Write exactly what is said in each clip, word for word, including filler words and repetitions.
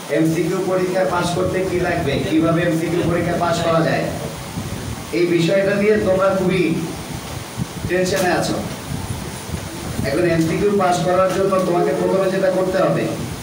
MCQ পরীক্ষা pass করতে কি লাগবে, কিভাবে এমসিকিউ পরীক্ষা পাস করা যায়, এই বিষয়টা নিয়ে তোমরা খুবই টেনশনে আছো। এখন এমসিকিউ পাস করার জন্য তোমাকে প্রথমে যেটা করতে হবে,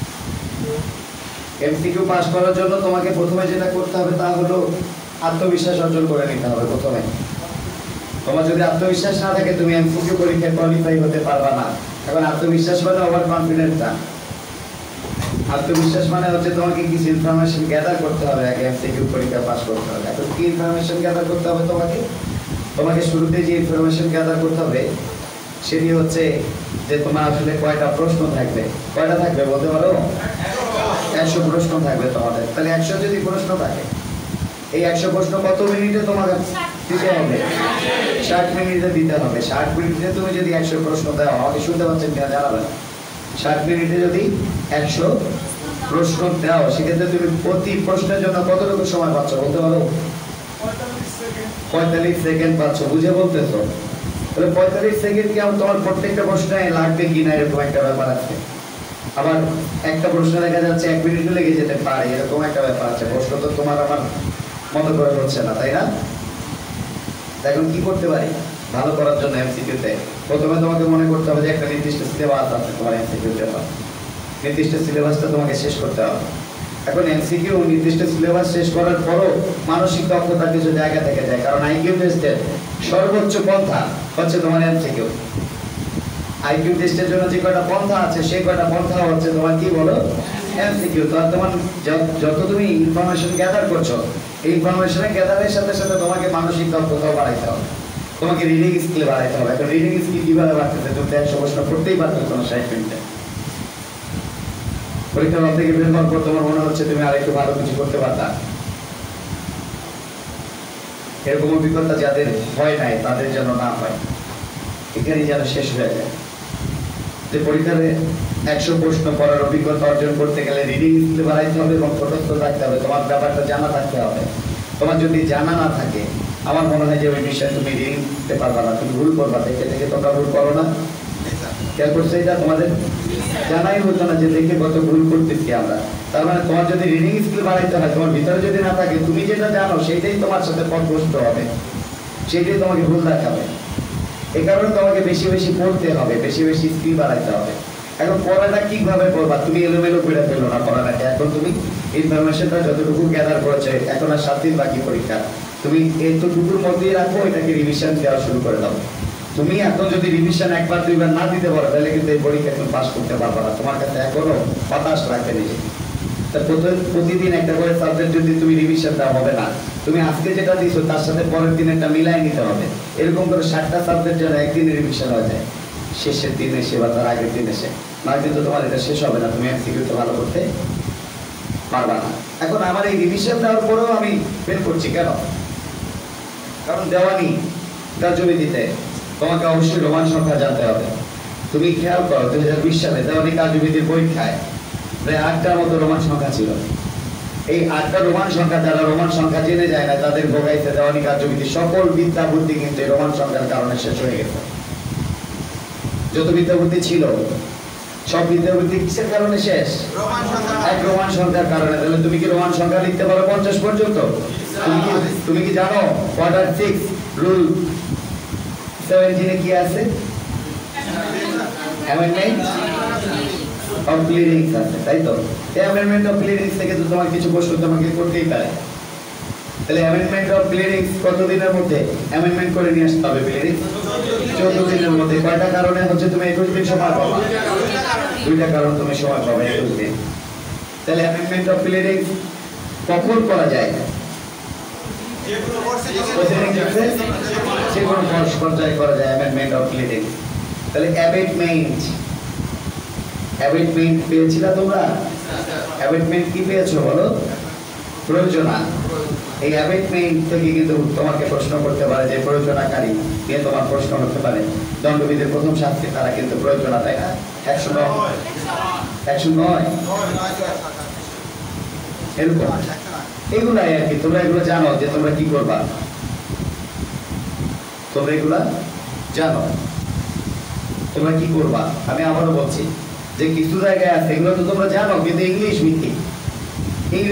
এমসিকিউ পাস করার জন্য তোমাকে প্রথমে যেটা করতে হবে তা হলো আত্মবিশ্বাস অর্জন করে নিতে হবে। প্রথমে তোমার যদি আত্মবিশ্বাস না থাকে তুমি এমসিকিউ পরীক্ষায় কোয়ালিফাই হতে পারবা না। এখন আত্মবিশ্বাস মানে ওভার কনফিডেন্স না, আত্মবিশ্বাস মানে হচ্ছে তোমাকে কিছু ইনফরমেশন গ্যাদার করতে হবে আগে এমসিকিউ পরীক্ষা পাস করতে হবে। এখন কি ইনফরমেশন গ্যাদার করতে হবে তোমাকে, তোমাকে শুরুতে যে ইনফরমেশন গ্যাদার করতে হবে সেটি হচ্ছে যে তোমার আসলে কয়টা প্রশ্ন থাকবে। কয়টা থাকবে বলতে পারো? একশো প্রশ্ন থাকবে তোমাদের। তাহলে একশো যদি প্রশ্ন থাকে, এই একশো প্রশ্ন কত মিনিটে তোমাকে দিতে হবে? ষাট মিনিটে দিতে হবে। ষাট মিনিটে তুমি যদি একশো প্রশ্ন দাও, আমাকে শুনতে পাচ্ছেন কিনা জানাবেন। ষাট মিনিটে যদি একশো প্রশ্ন দাও, সেক্ষেত্রে তুমি প্রতি প্রশ্নের জন্য কতটুকু সময় পাচ্ছ বলতে পারো? পঁয়তাল্লিশ সেকেন্ড পাচ্ছ। বুঝে বলতেছো? তাহলে পঁয়তাল্লিশ সেকেন্ড কি তোমার প্রত্যেকটা প্রশ্নে লাগবে কিনা এরকম একটা ব্যাপার আছে। আবার একটা প্রশ্ন দেখা যাচ্ছে এক মিনিট লেগে যেতে পারে, এরকম একটা ব্যাপার আছে। প্রশ্ন তো তোমার আমার মতো করে হচ্ছে না, তাই না? এখন কি করতে পারি ভালো করার জন্য এমসিকিউতে? প্রথমে তোমাকে মনে করতে হবে যে একটা নির্দিষ্ট সিলেবাস আছে তোমার এমসিকিউতে, নির্দিষ্ট সিলেবাসটা তোমাকে শেষ করতে হবে। এখন এমসিকিউ নির্দিষ্ট সিলেবাস শেষ করার পরও মানসিক দক্ষতা কিছু জায়গা থেকে যায়, কারণ আইকিউ টেস্টের সর্বোচ্চ পন্থা হচ্ছে তোমার এমসিকিউ। আইকিউ টেস্টের জন্য যে কয়টা পন্থা আছে সেই কয়টা পন্থা হচ্ছে তোমার কি বলো? এমসিকিউ। তো তোমার যত তুমি ইনফরমেশন গ্যাদার করছো, এই ইনফরমেশন গ্যাদারের সাথে সাথে তোমাকে মানসিক দক্ষতাও বাড়াইতে হবে, তোমাকে রিডিং স্কিল বাড়াইতে হবে। এখন রিডিং স্কিল কিভাবে বাড়তেছে? তুমি একশো প্রশ্ন করতেই পারতেছো না ষাট মিনিটে। পরীক্ষার হল থেকে বের হওয়ার পর তোমার মনে হচ্ছে তুমি আর একটু ভালো কিছু করতে পারতা। এরকম অভিজ্ঞতা যাদের হয় নাই তাদের যেন না হয়, এখানেই যেন শেষ হয়ে যায়। যে পরীক্ষাতে একশো প্রশ্ন পড়ার অভিজ্ঞতা অর্জন করতে গেলে রিডিং স্কিল বাড়াইতে হবে এবং কঠোরত্ব থাকতে হবে, তোমার ব্যাপারটা জানা থাকতে হবে। তোমার যদি জানা না থাকে, আমার মনে হয় যে ওই বিষয়ে তুমি রিডিং দিতে পারবা না, তুমি ভুল করবা। দেখে দেখে তোমরা ভুল করো না? খেয়াল করছো এটা? তোমাদের জানাই হতো না যে দেখে কত ভুল করতেছি আমরা। তার মানে তোমার যদি রিডিং স্কিল বাড়াইতে হয়, তোমার ভিতরে যদি না থাকে, তুমি যেটা জানো সেইটাই তোমার সাথে পথভ্রষ্ট হবে, সেইটাই তোমাকে ভুল দেখাবে। এই কারণে তোমাকে বেশি বেশি পড়তে হবে, বেশি বেশি স্কিল বাড়াইতে হবে। এখন পড়াটা কিভাবে পড়বা? তুমি এলোমেলো করে ফেলো না পড়াটাকে। এখন তুমি ইনফরমেশনটা যতটুকু গ্যাদার করেছো, এখন আর সাত দিন বাকি পরীক্ষা, তুমি এতটুকুর মধ্যেই রাখো, এটাকে রিভিশন দেওয়া শুরু করে দাও। তুমি এখন যদি রিভিশন একবার দুইবার না দিতে পারো, তাহলে কিন্তু এই পরীক্ষা তুমি পাস করতে পারবে না। তোমার কাছে এখনো হতাশ রাখবে নিজে। প্রতিদিন একটা করে সাবজেক্ট যদি তুমি রিভিশন দেওয়া হবে না, তুমি আজকে যেটা দিছো তার সাথে পরের দিন একটা মিলাই নিতে হবে। এরকম করে ষাটটা সাবজেক্ট যেন একদিনে রিভিশন হয়ে যায়, শেষের দিন এসে বা তার আগের দিন এসে, না কিন্তু তোমার এটা শেষ হবে না, তুমি এমসিকিউতে ভালো করতে পারবা না। এখন আমার এই রিভিশন দেওয়ার পরেও আমি ফেল করছি কেন? কারণ দেওয়ানি তার জমি দিতে তোমাকে অবশ্যই রোমান সংখ্যা জানতে হবে। তুমি খেয়াল করো, দুই হাজার বিশ সালে দেওয়ানি কার্যবিধির পরীক্ষায় প্রায় আটটার মতো রোমান সংখ্যা ছিল। এই আটটা রোমান সংখ্যা, যারা রোমান সংখ্যা জেনে যায় না তাদের ভোগাইতে দেওয়ানি কার্যবিধি সকল বিদ্যা বুদ্ধি কিন্তু এই রোমান সংখ্যার কারণে শেষ হয়ে গেছে। যত বিদ্যা বুদ্ধি ছিল সব বিদ্যা বুদ্ধি কিসের কারণে শেষ? এক রোমান সংখ্যার কারণে। তাহলে তুমি কি রোমান সংখ্যা লিখতে পারো পঞ্চাশ পর্যন্ত? তুমি কি তুমি কি জানো কোয়ার্টার সিক্স রুল সেভেন্টিনে কি আছে? অ্যামেন্ডমেন্ট অফ প্লিডিংস আছে, তাই তো? এই অ্যামেন্ডমেন্ট অফ প্লিডিংস থেকে তো তোমার কিছু প্রশ্ন তোমাকে করতেই পারে। তাহলে অ্যামেন্ডমেন্ট অফ প্লিডিংস কত দিনের মধ্যে অ্যামেন্ডমেন্ট করে নিয়ে আসতে হবে? প্লিডিংস চোদ্দ দিনের মধ্যে। কয়টা কারণে হচ্ছে তুমি একুশ দিন সময় পাবা? দুইটা কারণ তুমি সময় পাবে একুশ দিন। তাহলে অ্যামেন্ডমেন্ট অফ প্লিডিংস কখন করা যায়? যে কোনো পর্যায়ে করা যায় অ্যামেন্ডমেন্ট অফ প্লিডিংস। তাহলে অ্যাবেটমেন্ট, অ্যাবেটমেন্ট পেয়েছিলা তোমরা? অ্যাবেটমেন্ট কি পেয়েছো বলো? প্রয়োজনা। এই অ্যাবেটমেন্ট থেকে কিন্তু তোমাকে প্রশ্ন করতে পারে যে প্রয়োজনাকারী নিয়ে তোমার প্রশ্ন হতে পারে। দণ্ডবিধির প্রথম শাস্তি তারা কিন্তু প্রয়োজনা, তাই না? একশো নয় একশো নয় এরকম এগুলাই আর কি। তোমরা এগুলো জানো যে তোমরা কি করবা, তোমরা এগুলা জানো তোমরা কি করবা। আমি আবারও বলছি যে কিছু জায়গায় আছে এগুলো তো তোমরা জানো, কিন্তু ইংলিশ ভিত্তিক।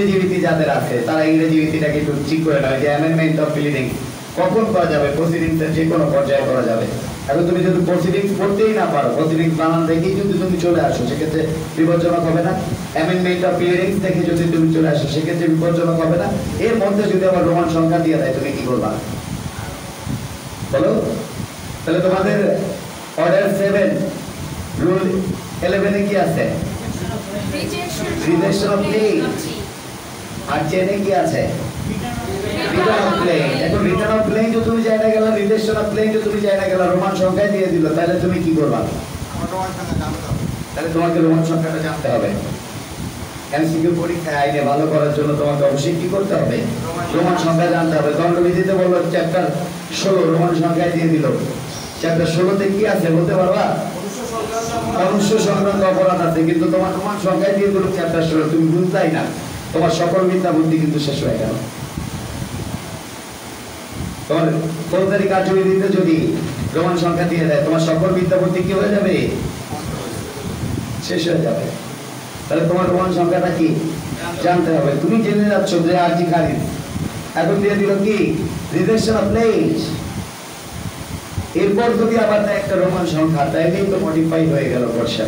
ইংরেজি রীতি যাদের আছে তারা ইংরেজি রীতিটাকে একটু ঠিক করে নেয় যে অ্যামেন্ডমেন্ট অফ প্লিডিং কখন করা যাবে, প্রসিডিংসের যে কোনো পর্যায়ে করা যাবে। এখন তুমি যদি প্রসিডিংস করতেই না পারো, প্রসিডিংস বানান দেখেই যদি তুমি চলে আসো সেক্ষেত্রে বিপজ্জনক হবে না? অ্যামেন্ডমেন্ট অফ প্লিডিংস দেখে যদি তুমি চলে আসো সেক্ষেত্রে বিপজ্জনক হবে না? এর মধ্যে যদি আবার রোমান সংখ্যা দিয়ে দেয় তুমি কি করবা বলো? তাহলে তোমাদের অর্ডার সেভেন রুল ইলেভেনে কি আছে? Rejection of plane. আর চেনে কি আছে? Return of plaint. এখন রিটার্ন অফ প্লেন যদি তুমি জায়গা গেলা, রিজেকশন অফ প্লেন যদি তুমি জায়গা গেলা, রোমান সংখ্যায় দিয়ে দিল, তাহলে তুমি কি করবা? তাহলে তোমাকে রোমান সংখ্যাটা জানতে হবে। এমসিকিউ পরীক্ষায় আইনে ভালো করার জন্য তোমাকে অবশ্যই কি করতে হবে? রোমান সংখ্যা জানতে হবে। দণ্ডবিধিতে বললো চ্যাপ্টার ষোলো রোমান সংখ্যায় দিয়ে দিল। চ্যাপ্টার ষোলোতে কি আছে বলতে পারবা? মনুষ্য সংক্রান্ত অপরাধ আছে, কিন্তু তোমার রোমান সংখ্যায় দিয়ে দিল চ্যাপ্টার ষোলো, তুমি বুঝলাই না, তোমার সকল বিদ্যা বুদ্ধি কিন্তু শেষ হয়ে গেল। তোমার ফৌজদারি কার্যবিধিতে যদি রোমান সংখ্যা দিয়ে দেয়, তোমার সকল বিদ্যা বুদ্ধি কি হয়ে যাবে? শেষ হয়ে যাবে। তাহলে তোমার রোমান সংখ্যাটা কি জানতে হবে। তুমি জেনে যাচ্ছ যে আরজি খারিজ, এখন দিয়ে দিল কি? Rejection of plaint. এরপর যদি আবার একটা রোমান সংখ্যা, তাইলেই তো মডিফাই হয়ে গেল কোশ্চেন।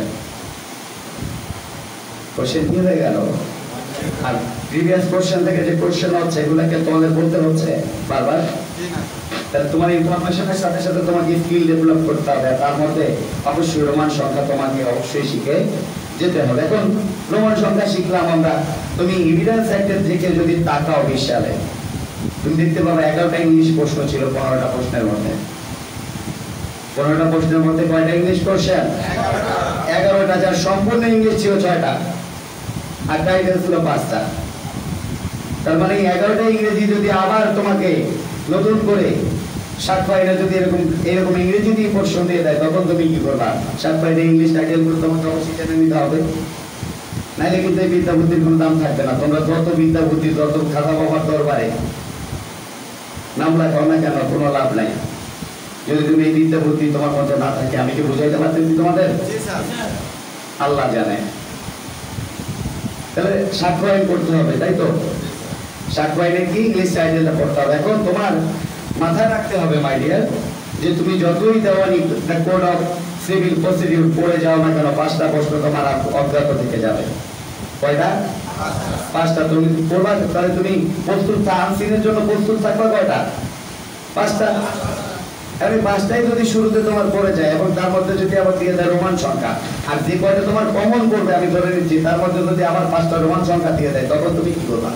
কোশ্চেন কি হয়ে গেল? আর প্রিভিয়াস কোশ্চেন থেকে যে কোশ্চেন হচ্ছে এগুলোকে তোমাদের বলতে হচ্ছে বারবার। তাহলে তোমার ইনফরমেশনের সাথে সাথে তোমাকে স্কিল ডেভেলপ করতে হবে, তার মধ্যে অবশ্যই রোমান সংখ্যা তোমাকে অবশ্যই শিখে যেতে হবে। এখন রোমান সংখ্যা শিখলাম আমরা, তুমি এভিডেন্স অ্যাক্টের থেকে যদি তাকাও বিশ সালে, তুমি দেখতে পাবে এগারোটা ইংলিশ প্রশ্ন ছিল পনেরোটা প্রশ্নের মধ্যে। পনেরোটা প্রশ্নের মধ্যে কয়টা ইংলিশ কোশ্চেন? এগারোটা। যার সম্পূর্ণ ইংলিশ ছিল ছয়টা, আর টাইটেল ছিল পাঁচটা। তার মানে এগারোটা ইংরেজি যদি আবার তোমাকে নতুন করে সাত পাইরা যদি এরকম এরকম ইংরেজি দিয়ে প্রশ্ন দিয়ে দেয়, তখন তুমি কি করবা? সাত পাইরা ইংলিশ টাইটেল গুলো তোমাকে অবশ্যই জেনে নিতে হবে, নাইলে কিন্তু এই বিদ্যা বুদ্ধির কোনো দাম থাকবে না। তোমরা যত বিদ্যা বুদ্ধি, যত খাতা বাবার দরবারে নাম লেখাও না কেন, কোনো লাভ নাই যদি তুমি এই বিদ্যা বুদ্ধি তোমার মধ্যে না থাকে। আমি কি বুঝাইতে পারতেছি তোমাদের? আল্লাহ জানে। তাহলে সাক্ষ্য আইন করতে হবে, তাই তো? সাক্ষ্য আইনে কি? ইংলিশ টাইটেলটা পড়তে হবে। এখন তোমার মাথায় রাখতে হবে মাই ডিয়ার, যে তুমি যতই দেওয়ানি কোড অফ সিভিল প্রসিডিউর পড়ে যাও না কেন, পাঁচটা প্রশ্ন তোমার অজ্ঞাত থেকে যাবে। কয়টা? পাঁচটা। তুমি পড়বা, তাহলে তুমি প্রস্তুত আনসিনের জন্য প্রস্তুত থাকবা কয়টা? পাঁচটা। আমি পাঁচটাই যদি শুরুতে তোমার পড়ে যায়, এবং তার মধ্যে যদি আবার দিয়ে দেয় রোমান সংখ্যা, আর যে কয়টা তোমার কমন করবে আমি ধরে নিচ্ছি, তার মধ্যে যদি আবার পাঁচটা রোমান সংখ্যা দিয়ে দেয়, তখন তুমি কি করবা?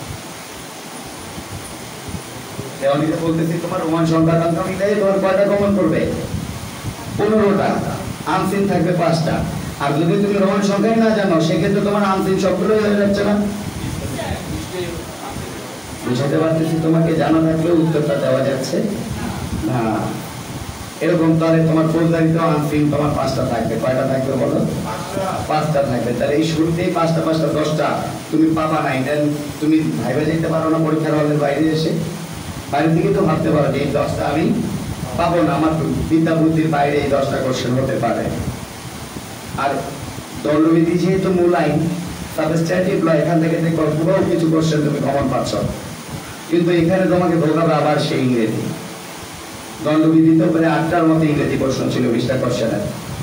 অনেকে বলতেছি তোমার রোমান সংখ্যা আমি দেয়, তোমার কয়টা কমন করবে? পনেরোটা। আনসিন থাকবে পাঁচটা। আর যদি তুমি রোমান সংখ্যাই না জানো, সেক্ষেত্রে তোমার আনসিন সবগুলোই হয়ে যাচ্ছে না? বুঝাতে পারতেছি তোমাকে? জানা থাকলেও উত্তরটা দেওয়া যাচ্ছে না। এরকম তাহলে তোমার ফৌজদারিতে আনসিন তোমার পাঁচটা থাকবে। কয়টা থাকবে বলো? পাঁচটা থাকবে। তাহলে এই শুরুতেই পাঁচটা পাঁচটা দশটা তুমি পাবা নাই, দেন তুমি ভাইবা যেতে পারো না পরীক্ষার হলের বাইরে এসে? বাইরে থেকে তো ভাবতে পারো যে এই দশটা আমি পাবো না, আমার বিদ্যা বুদ্ধির বাইরে এই দশটা কোশ্চেন হতে পারে। আর দণ্ডবিধি যেহেতু মূল আইন, সাবস্ট্যাটিভ ল, এখান থেকে পুরো কিছু কোশ্চেন তুমি কমন পাচ্ছ, কিন্তু এখানে তোমাকে ধোকাবে আবার সেই ইংরেজি। দণ্ডবিধিতে প্রায় আটটার মতো ইংরেজি প্রশ্ন ছিল বিশটা কোশ্চেনের।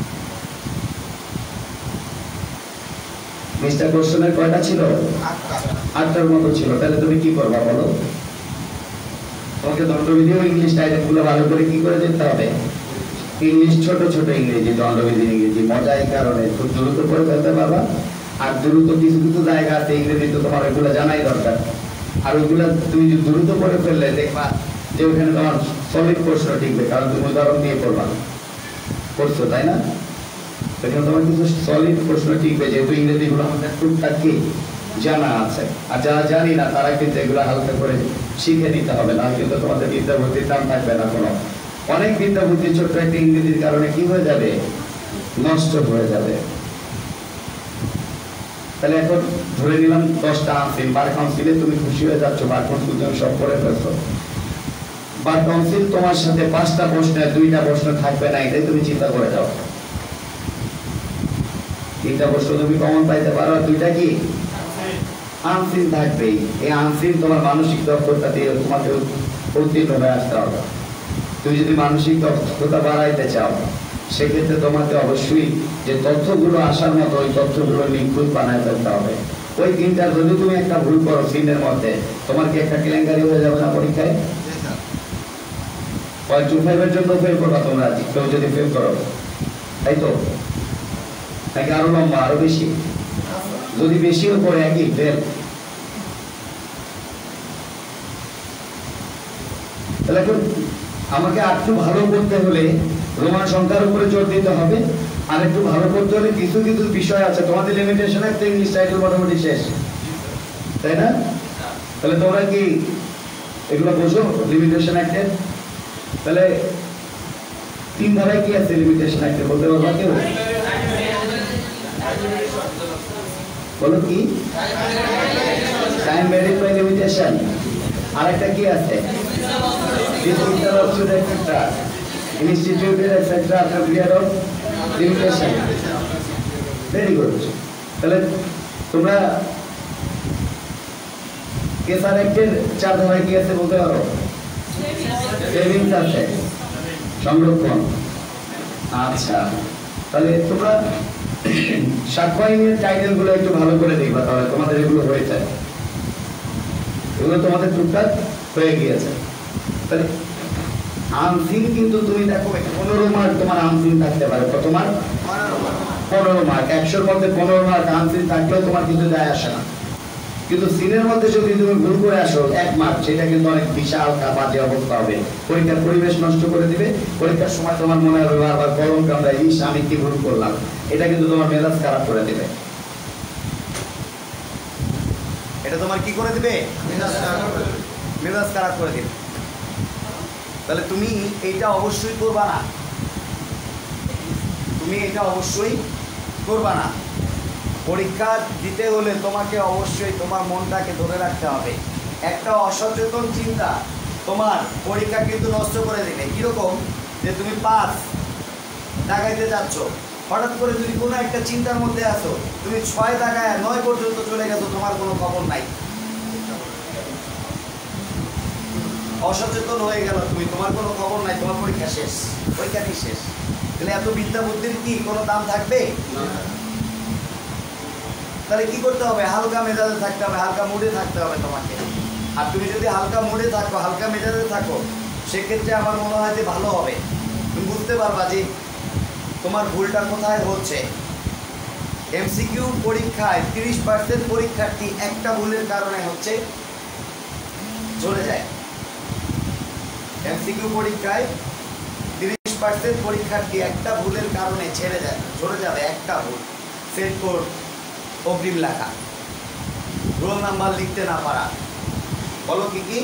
বিশটা কোশ্চেনের কয়টা ছিল? আটটার মতো ছিল। তাহলে তুমি কি করবা বলো? তোমাকে দণ্ডবিধি ও ইংলিশ টাইটেল গুলো ভালো করে কি করে যেতে হবে? ইংলিশ ছোট ছোট ইংরেজি, দণ্ডবিধি ইংরেজি মজা এই কারণে খুব দ্রুত করে ফেলতে পারবা। আর দ্রুত কিছু কিছু জায়গা আছে ইংরেজি তো তোমার ওইগুলো জানাই দরকার। আর ওইগুলো তুমি যদি দ্রুত করে ফেললে দেখবা যে ওখানে তোমার সলিড প্রশ্ন টিকবে, কারণ তুমি উদাহরণ দিয়ে পড়বা, করছো তাই না? সেখানে তোমার কিছু সলিড প্রশ্ন টিকবে, যেহেতু ইংরেজি গুলো আমাদের টুকটাক কি জানা আছে। আর যারা জানি না তারা কিন্তু এগুলো হালকা করে শিখে নিতে হবে, না কিন্তু তোমাদের বিদ্যা বুদ্ধির দাম থাকবে না কোনো। অনেক বিদ্যা বুদ্ধি ছোট্ট একটা ইংরেজির কারণে কি হয়ে যাবে? নষ্ট হয়ে যাবে। তাহলে এখন ধরে নিলাম দশটা আনসিল, বার কাউন্সিলে তুমি খুশি হয়ে যাচ্ছ, বার কাউন্সিল তুমি সব করে ফেলছো। বার কাউন্সিল তোমার সাথে পাঁচটা প্রশ্নে দুইটা প্রশ্ন থাকবে না, এটাই তুমি চিন্তা করে যাও। তিনটা প্রশ্ন তুমি কমন পাইতে পারো, দুইটা কি আনসিন থাকবেই। এই আনসিন তোমার মানসিক দক্ষতা দিয়ে তোমাকে উত্তীর্ণ হয়ে আসতে হবে। তুমি যদি মানসিক দক্ষতা বাড়াইতে চাও সেক্ষেত্রে তোমাকে অবশ্যই যে তথ্যগুলো আসার মতো ওই তথ্যগুলো নিখুঁত বানায় ফেলতে হবে। ওই তিনটা যদি তুমি একটা ভুল করো তিনের মধ্যে, তোমার কি একটা কেলেঙ্কারি হয়ে যাবে না পরীক্ষায়? পয়েন্ট টু ফাইভ এর জন্য ফেল করবা তোমরা, কেউ যদি ফেল করো, তাই তো? নাকি আরো লম্বা, আরো বেশি? যদি বেশিও করে একই ফেল। তাহলে এখন আমাকে আরেকটু ভালো করতে হলে রোমান সংখ্যার উপরে জোর দিতে হবে, আর একটু ভালো করতে হলে কিছু কিছু বিষয় আছে। তোমাদের লিমিটেশন একটা ইংলিশ টাইটেল মোটামুটি শেষ, তাই না? তাহলে তোমরা কি এগুলো বোঝো লিমিটেশন অ্যাক্টের? তাহলে তিন ধারায় কি আছে লিমিটেশন অ্যাক্টে বলতে পারবা কেউ? বলো কি? Time barred by limitation. আর একটা কি আছে? dismissal of student sector, instituted et cetera after period of limitation. Very good. তাহলে তোমরা কেসার অ্যাক্টের চার ধারায় কি আছে বলতে পারো? সেভিংস আছে, সংরক্ষণ। আচ্ছা, তাহলে তোমরা সাক্ষ্য আইনের টাইটেল গুলো একটু ভালো করে দেখবা, তাহলে তোমাদের এগুলো হয়ে যায়। এগুলো তোমাদের টুকটাক হয়ে গিয়েছে। তাহলে আনসিন কিন্তু তুমি দেখো পনেরো মার্ক তোমার আনসিন থাকতে পারে। কত মার্ক? পনেরো মার্ক। একশোর মধ্যে পনেরো মার্ক আনসিন থাকলেও তোমার কিছু যায় আসে না। কিন্তু সিনের মধ্যে যদি তুমি ভুল করে আসো এক মার্ক, সেটা কিন্তু অনেক বিশাল বাজে অবস্থা হবে। পরীক্ষার পরিবেশ নষ্ট করে দিবে। পরীক্ষার সময় তোমার মনে হবে বারবার কলম কামড়ায়, ইস আমি কি ভুল করলাম। এটা কিন্তু তোমার মেজাজ খারাপ করে দিবে। এটা তোমার কি করে দিবে? মেজাজ খারাপ করে দিবে। তাহলে তুমি এইটা অবশ্যই করবা না, তুমি এটা অবশ্যই করবা না। পরীক্ষা দিতে হলে তোমাকে অবশ্যই তোমার মনটাকে ধরে রাখতে হবে। একটা অসচেতন চিন্তা তোমার পরীক্ষা কিন্তু নষ্ট করে দিবে। কিরকম? যে তুমি পাঁচ দাগাইতে যাচ্ছ, হঠাৎ করে যদি কোনো একটা চিন্তার মধ্যে আসো, তুমি ছয় দাগায় নয় পর্যন্ত চলে গেছো, তোমার কোনো খবর নাই। অসচেতন হয়ে গেল তুমি, তোমার কোনো খবর নাই, তোমার পরীক্ষা শেষ, পরীক্ষাটি শেষ। তাহলে এত বিদ্যা বুদ্ধির কি কোনো দাম থাকবে? তাহলে কি করতে হবে? হালকা মেজাজে থাকতে হবে, হালকা মুডে থাকতে হবে তোমাকে। আর তুমি যদি হালকা মুডে থাকো, হালকা মেজাজে থাকো, সেক্ষেত্রে আমার মনে হয় যে ভালো হবে। তুমি বুঝতে পারবা যে তোমার ভুলটা কোথায় হচ্ছে। এমসিকিউ পরীক্ষায় তিরিশ পার্সেন্ট পরীক্ষার্থী একটা ভুলের কারণে হচ্ছে চলে যায়। এমসিকিউ পরীক্ষায় তিরিশ পার্সেন্ট পরীক্ষার্থী একটা ভুলের কারণে ছেড়ে যায়, চলে যাবে। একটা ভুল, সেট কোড অগ্রিম লেখা, রোল নাম্বার লিখতে না পারা। বলো কি কি?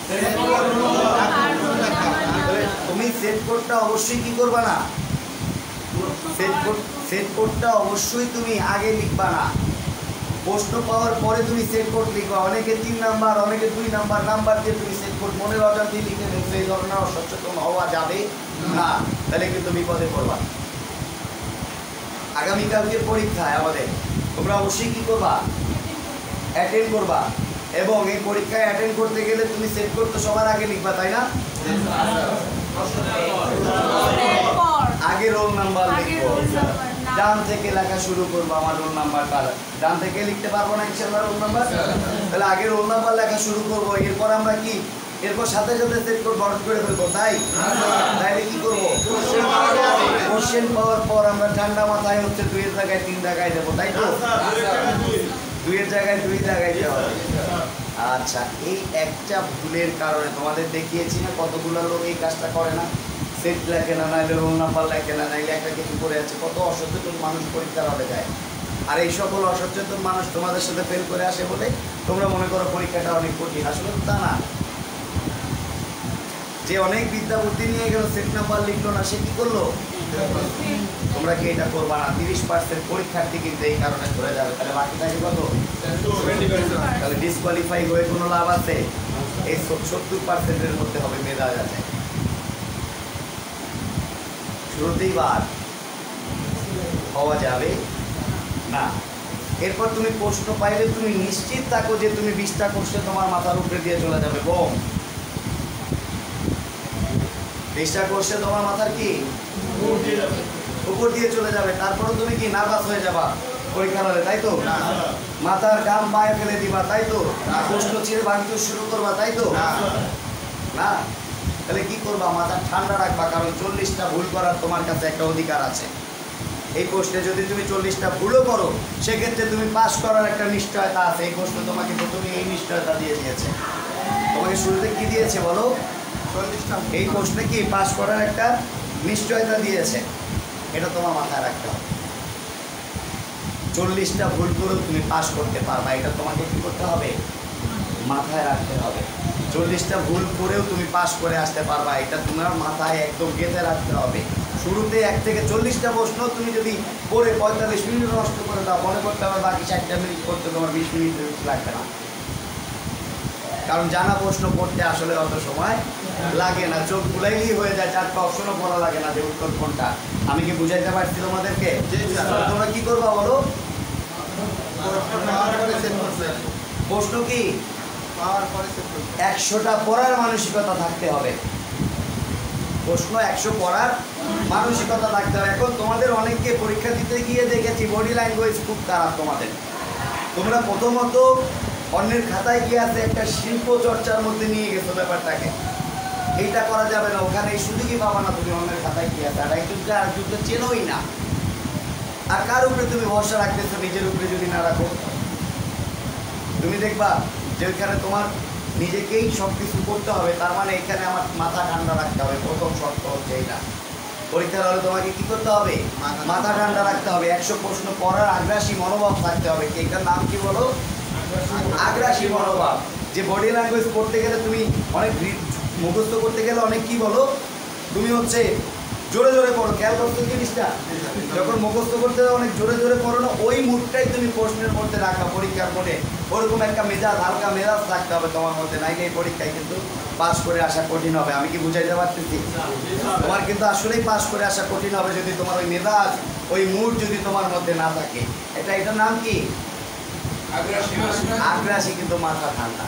তুমি সেট কোডটা অবশ্যই কি করবা না? সেট কোড সেট কোডটা অবশ্যই তুমি আগে লিখবা না। প্রশ্ন পাওয়ার পরে তুমি সেট কোড লিখবা। অনেকে তিন নাম্বার, অনেকে দুই নাম্বার নাম্বার দিয়ে তুমি সেট কোড মনের অজান্তে লিখে নেবে। এই ধরনের অসচেতন হওয়া যাবে না, তাহলে কিন্তু বিপদে পড়বা। আগামীকালকে পরীক্ষায় আমাদের তোমরা অবশ্যই কি করবা? অ্যাটেন্ড করবা। এবং এই পরীক্ষায় অ্যাটেন্ড করতে গেলে তুমি সেট কোড তো সবার আগে লিখবা, তাই না? আগে রোল নাম্বার লিখবো, ডান থেকে লেখা শুরু করবো। আমার রোল নাম্বারটা ডান থেকে লিখতে পারবো না ইনশাআল্লাহ রোল নাম্বার। তাহলে আগে রোল নাম্বার লেখা শুরু করবো। এরপর আমরা কি এরপর সাথে সাথে সেট কোড বড় করে ফেলবো, তাই তাইলে কি করবো? কোশ্চেন পাওয়ার পর আমরা ঠান্ডা মাথায় হচ্ছে দুইয়ের জায়গায় তিন জায়গায় দেবো, তাই তো? দুইয়ের জায়গায় দুই জায়গায় দেওয়া হবে। আচ্ছা, এই একটা ভুলের কারণে তোমাদের দেখিয়েছি না কতগুলো লোক এই কাজটা করে না। সেট লেখে না, নাইলে রোল নাম্বার লেখে না, নাইলে একটা কিছু করে আছে। কত অসচেতন মানুষ পরীক্ষার হলে যায়। আর এই সকল অসচেতন মানুষ তোমাদের সাথে ফেল করে আসে বলে তোমরা মনে করো পরীক্ষাটা অনেক কঠিন। আসলে তা না। যে অনেক বিদ্যা বুদ্ধি নিয়ে গেল, সেট নাম্বার লিখলো না, সে কি করলো? তোমরা কি এটা করবা না? তিরিশ পার্সেন্ট পরীক্ষার্থী কিন্তু এই কারণে ধরে যাবে। তাহলে বাকি থাকে কত? তাহলে ডিসকোয়ালিফাই হয়ে কোনো লাভ আছে? এই সত্তর পার্সেন্টের মধ্যে হবে মেধা যাচ্ছে। শুরুতেই বার হওয়া যাবে না। এরপর তুমি প্রশ্ন পাইলে তুমি নিশ্চিত থাকো যে তুমি বিশটা কোশ্চেন তোমার মাথার উপরে দিয়ে চলে যাবে। বম, বিশটা কোশ্চেন তোমার মাথার কি উপর দিয়ে চলে যাবে। তারপরে তুমি কি নার্ভাস হয়ে যাবা পরীক্ষার হলে, তাই তো? মাথার গাম পায়ে ফেলে দিবা, তাই তো? প্রশ্ন ছিঁড়ে ভাঙতে শুরু করবা, তাই তো? না, তাহলে কি করবা? মাথা ঠান্ডা রাখবা, কারণ চল্লিশটা ভুল করার তোমার কাছে একটা অধিকার আছে। এই প্রশ্নে যদি তুমি চল্লিশটা ভুলও করো, সেক্ষেত্রে তুমি পাস করার একটা নিশ্চয়তা আছে। এই প্রশ্ন তোমাকে প্রথমে এই নিশ্চয়তা দিয়ে দিয়েছে। তোমাকে শুরুতে কি দিয়েছে বলো? চল্লিশটা। এই প্রশ্নে কি পাস করার একটা নিশ্চয়তা দিয়েছে, এটা তোমার মাথায় রাখতে হবে। চল্লিশটা ভুল করেও তুমি পাস করতে পারবা, এটা তোমাকে কি করতে হবে? মাথায় রাখতে হবে। চল্লিশটা ভুল করেও তুমি পাস করে আসতে পারবা, এটা তোমার মাথায় একদম গেঁথে রাখতে হবে। শুরুতে এক থেকে চল্লিশটা প্রশ্ন তুমি যদি পড়ে পঁয়তাল্লিশ মিনিট নষ্ট করে দাও, মনে করতে হবে বাকি ষাটটা মিনিট করতে তোমার বিশ মিনিট লাগবে না, কারণ জানা প্রশ্ন পড়তে আসলে অত সময় লাগে না। চোখ বুলাইলেই হয়ে যায়, চারটা অপশনও পড়া লাগে না যে উত্তর কোনটা। আমি কি বুঝাইতে পারছি তোমাদেরকে? তোমরা কি করবা বলো? প্রশ্ন কি একশোটা পড়ার মানসিকতা থাকতে হবে। প্রশ্ন একশো পড়ার মানসিকতা থাকতে হবে। এখন তোমাদের অনেককে পরীক্ষা দিতে গিয়ে দেখেছি বডি ল্যাঙ্গুয়েজ খুব খারাপ তোমাদের। তোমরা প্রথমত অন্যের খাতায় গিয়ে আছে একটা শিল্প চর্চার মধ্যে নিয়ে গেছো ব্যাপারটাকে। এইটা করা যাবে না, ওখানে এই সুযোগই পাবা না। তুমি অন্যের খাতায় গিয়ে আছে আর একজনকে আরেকজনকে চেনোই না। আর কার উপরে তুমি ভরসা রাখতেছো? নিজের উপরে যদি না রাখো, তুমি দেখবা যে ওইখানে তোমার নিজেকেই সব কিছু করতে হবে। তার মানে এখানে আমার মাথা ঠান্ডা রাখতে হবে। প্রথম শর্ত হচ্ছে এইটা। পরীক্ষার হলে তোমাকে কি করতে হবে? মাথা ঠান্ডা রাখতে হবে। একশো প্রশ্ন পড়ার আগ্রাসী মনোভাব থাকতে হবে। এটার নাম কি বলো? আগ্রাসী মনোভাব। যে বডি ল্যাঙ্গুয়েজ পড়তে গেলে তুমি অনেক মুখস্থ করতে গেলে অনেক কি বলো, তুমি হচ্ছে জোরে জোরে পড়ো। খেয়াল করছো জিনিসটা? যখন মুখস্থ করতে অনেক জোরে জোরে পড়ো না, ওই মুডটাই তুমি প্রশ্নের মধ্যে রাখা পরীক্ষার মধ্যে। ওরকম একটা মেজাজ, হালকা মেজাজ থাকতে হবে তোমার মধ্যে, নাইলে এই পরীক্ষায় কিন্তু পাস করে আসা কঠিন হবে। আমি কি বুঝাইতে পারতেছি? তোমার কিন্তু আসলেই পাস করে আসা কঠিন হবে যদি তোমার ওই মেজাজ, ওই মুড যদি তোমার মধ্যে না থাকে। এটা এটার নাম কি? আগ্রাসী, কিন্তু মাথা ঠান্ডা।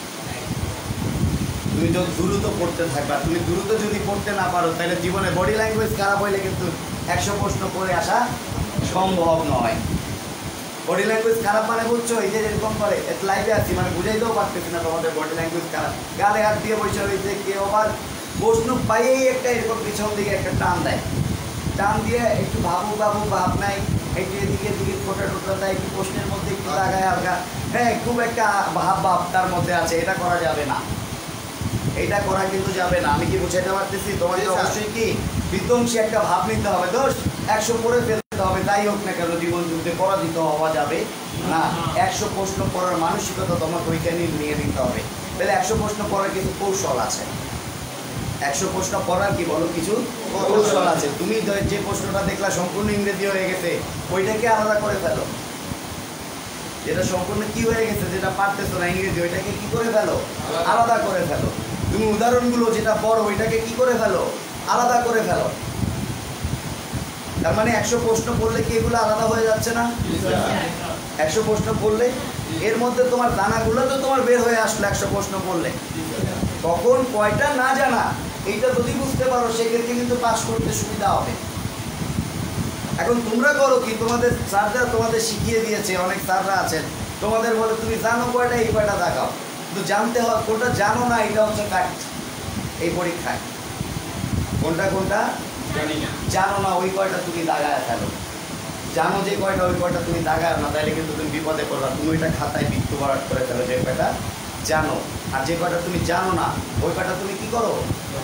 তুমি তো দ্রুত পড়তে থাকবা। তুমি দ্রুত যদি পড়তে না পারো, তাহলে জীবনে বডি ল্যাঙ্গুয়েজ খারাপ হইলে কিন্তু একশো প্রশ্ন পড়ে আসা সম্ভব নয়। বডি ল্যাঙ্গুয়েজ খারাপ মানে বুঝছো? এই যে এরকম করে লাইভে আছি, মানে বুঝাইতেও পারতেছি না তোমাদের বডি ল্যাঙ্গুয়েজ খারাপ। গালে হাত দিয়ে বসে রয়েছে, কেউ আবার প্রশ্ন পাইয়েই একটা এরকম পিছন দিকে একটা টান দেয়। টান দিয়ে একটু ভাবু ভাবু ভাব নাই, একটু এদিকে দিকে ফোটা টোটা দেয়, একটু প্রশ্নের মধ্যে একটু লাগায় হালকা, হ্যাঁ খুব একটা ভাব ভাব তার মধ্যে আছে। এটা করা যাবে না, এইটা করা কিন্তু যাবে না। আমি কি বুঝাইতে পারতেছি? তোমাকে অবশ্যই কি বিধ্বংসী একটা ভাব নিতে হবে। দোষ একশো পড়ে ফেলতে হবে, তাই হোক না কেন জীবন যুদ্ধে পরাজিত হওয়া যাবে না। একশো প্রশ্ন পড়ার মানসিকতা তোমাকে ওইখানে নিয়ে নিতে হবে। তাহলে একশো প্রশ্ন পড়ার কিছু কৌশল আছে। একশো প্রশ্ন পড়ার কি বলো কিছু কৌশল আছে। তুমি যে প্রশ্নটা দেখলা সম্পূর্ণ ইংরেজি হয়ে গেছে, ওইটাকে আলাদা করে ফেলো। যেটা সম্পূর্ণ কি হয়ে গেছে, যেটা পারতেছো না ইংরেজি, ওইটাকে কি করে ফেলো? আলাদা করে ফেলো। তুমি উদাহরণগুলো যেটা পড়ো ওইটাকে কি করে ফেলো? আলাদা করে ফেলো। তার মানে একশো প্রশ্ন পড়লে কি এগুলো আলাদা হয়ে যাচ্ছে না? একশো প্রশ্ন পড়লে এর মধ্যে তোমার দানাগুলো তো তোমার বের হয়ে আসলো একশো প্রশ্ন পড়লে। তখন কয়টা না জানা এইটা যদি বুঝতে পারো, সেক্ষেত্রে কিন্তু পাস করতে সুবিধা হবে। এখন তোমরা করো কি, তোমাদের স্যাররা তোমাদের শিখিয়ে দিয়েছে, অনেক স্যাররা আছেন, তোমাদের বলে তুমি জানো কয়টা, এই কয়টা দেখাও। কিন্তু জানতে হয় কোনটা জানো না, এটা হচ্ছে ফ্যাক্ট। এই পরীক্ষায় কোনটা কোনটা জানো না, ওই কয়টা তুমি দাগায় ফেলো। জানো যে কয়টা, ওই কয়টা তুমি দাগায় না, তাহলে কিন্তু তুমি বিপদে পড়বা। তুমি ওইটা খাতায় মৃত্যু ভরাট করে ফেলো যে কয়টা জানো। আর যে কয়টা তুমি জানো না, ওই কয়টা তুমি কি করো?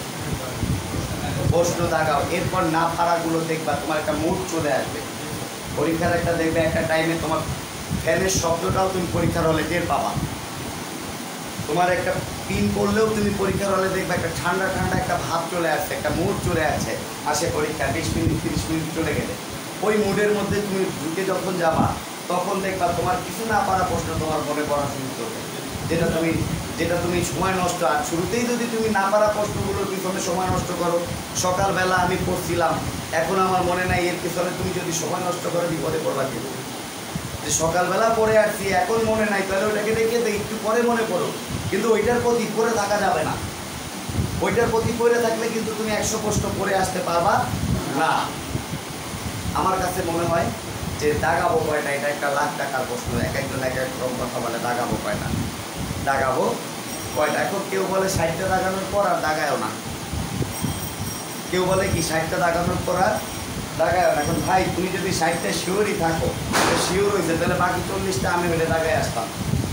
প্রশ্ন দাগাও। এরপর না পারাগুলো দেখবা তোমার একটা মুড চলে আসবে। পরীক্ষার একটা দেখবে একটা টাইমে তোমার ফ্যানের শব্দটাও তুমি পরীক্ষার হলে টের পাবা। তোমার একটা পিন করলেও তুমি পরীক্ষার হলে দেখবে একটা ঠান্ডা ঠান্ডা একটা ভাব চলে আসছে, একটা মুড চলে আসছে। আসে পরীক্ষা বিশ মিনিট তিরিশ মিনিট চলে গেলে ওই মুডের মধ্যে তুমি ঢুকে যখন যাবা, তখন দেখবা তোমার কিছু না পারা প্রশ্ন তোমার মনে পড়া শুরু করবে, যেটা তুমি যেটা তুমি সময় নষ্ট। আর শুরুতেই যদি তুমি না পারা প্রশ্নগুলোর পিছনে সময় নষ্ট করো, সকালবেলা আমি পড়ছিলাম এখন আমার মনে নাই, এর পিছনে তুমি যদি সময় নষ্ট করো বিপদে পড়বা। কিন্তু যে সকালবেলা পড়ে আসছি এখন মনে নাই, তাহলে ওইটাকে রেখে দেয়, একটু পরে মনে পড়ো, কিন্তু ওইটার প্রতি পড়ে থাকা যাবে না। ওইটার প্রতি পড়ে থাকলে কিন্তু তুমি একশো প্রশ্ন পড়ে আসতে পারবা না। আমার কাছে মনে হয় যে দাগাবো কয়টা, এটা একটা লাখ টাকার প্রশ্ন। এক একজন এক এক রকম কথা বলে, দাগাবো কয়টা, দাগাবো কয়টা। এখন কেউ বলে ষাটটা দাগানোর পর আর দাগায়ও না, কেউ বলে কি ষাটটা দাগানোর পর আর দাগায়ও না। এখন ভাই তুমি যদি ষাটটা শিওরই থাকো, শিওর হয়েছে, তাহলে বাকি চল্লিশটা আমি হলে দাগায় আসতাম।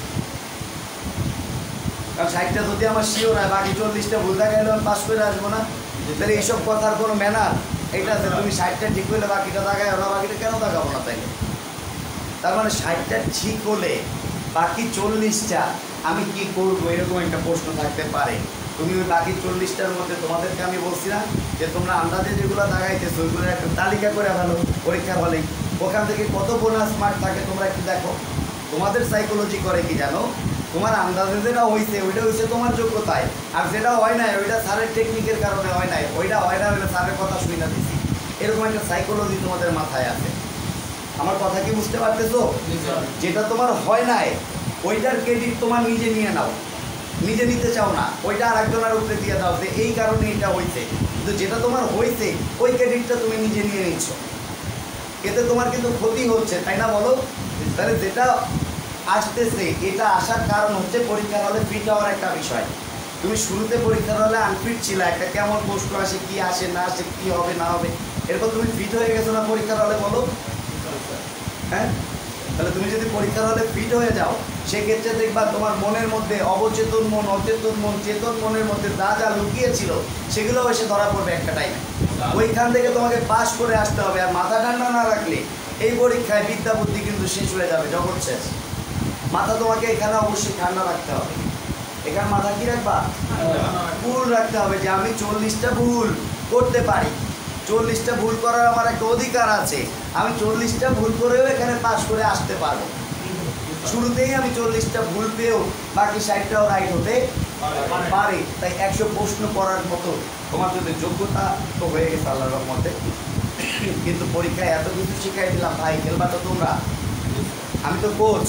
কারণ ষাটটা যদি আমার শিওর হয়, বাকি চল্লিশটা ভুল দাগাইলে আমি পাস করে আসবো না। তাহলে এইসব কথার কোনো ম্যানার এটা আছে? তুমি ষাটটা ঠিক হলে বাকিটা দাগায় না, বাকিটা কেন দাগাবো না তাইলে? তার মানে ষাটটা ঠিক হলে বাকি চল্লিশটা আমি কি করবো, এরকম একটা প্রশ্ন থাকতে পারে। তুমি ওই বাকি চল্লিশটার মধ্যে তোমাদেরকে আমি বলছি না যে তোমরা আন্দাজে যেগুলো দাগাইতেছো ওইগুলো একটা তালিকা করে ভালো পরীক্ষা হলে ওখান থেকে কত বোনাস মার্ক থাকে তোমরা একটু দেখো। তোমাদের সাইকোলজি করে কি জানো, তোমার আন্দাজে যেটা হয়েছে ওইটা হয়েছে তোমার যোগ্যতায়, আর যেটা হয় নাই ওইটা স্যারের টেকনিকের কারণে হয় নাই, ওইটা হয় না ওইটা স্যারের কথা শুনে না দিচ্ছি, এরকম একটা সাইকোলজি তোমাদের মাথায় আছে। আমার কথা কি বুঝতে পারতেছো? যেটা তোমার হয় নাই ওইটার ক্রেডিট তোমার নিজে নিয়ে নাও, নিজে নিতে চাও না, ওইটা আর একজনের উপরে দিয়ে দাও যে এই কারণে এটা হয়েছে। কিন্তু যেটা তোমার হয়েছে ওই ক্রেডিটটা তুমি নিজে নিয়ে নিচ্ছ, এতে তোমার কিন্তু ক্ষতি হচ্ছে, তাই না বলো? তাহলে যেটা আসতেছে এটা আসার কারণ হচ্ছে পরীক্ষার হলে ফিট হওয়ার একটা বিষয়। তুমি শুরুতে পরীক্ষার হলে আনফিট ছিল, একটা কেমন প্রশ্ন আসে, কি আসে না আসে, কি হবে না হবে, এরপর তুমি ফিট হয়ে গেছো না পরীক্ষার হলে, বলো? হ্যাঁ, তাহলে তুমি যদি পরীক্ষার হলে ফিট হয়ে যাও সেক্ষেত্রে দেখবা তোমার মনের মধ্যে অবচেতন মন, অচেতন মন, চেতন মনের মধ্যে যা যা লুকিয়েছিল সেগুলো এসে ধরা পড়বে একটা টাইমে। ওইখান থেকে তোমাকে পাস করে আসতে হবে। আর মাথা ঠান্ডা না রাখলে এই পরীক্ষায় বিদ্যা বুদ্ধি কিন্তু শেষ হয়ে যাবে, জগৎ শেষ। মাথা তোমাকে এখানে অবশ্যই ঠান্ডা রাখতে হবে। এখানে মাথা কি রাখবা? ভুল রাখতে হবে যে আমি চল্লিশটা ভুল করতে পারি, চল্লিশটা ভুল করার আমার একটা অধিকার আছে, আমি চল্লিশটা ভুল করেও এখানে পাস করে আসতে পারবো। শুরুতেই আমি চল্লিশটা ভুল পেয়েও বাকি ষাটটাও রাইট হতে পারে। তাই একশো প্রশ্ন করার মতো তোমার যদি যোগ্যতা তো হয়ে গেছে আল্লাহর রহমতে, কিন্তু পরীক্ষায় এত কিছু শিখাই দিলাম ভাই, খেলবা তো তোমরা? আমি তো কোচ,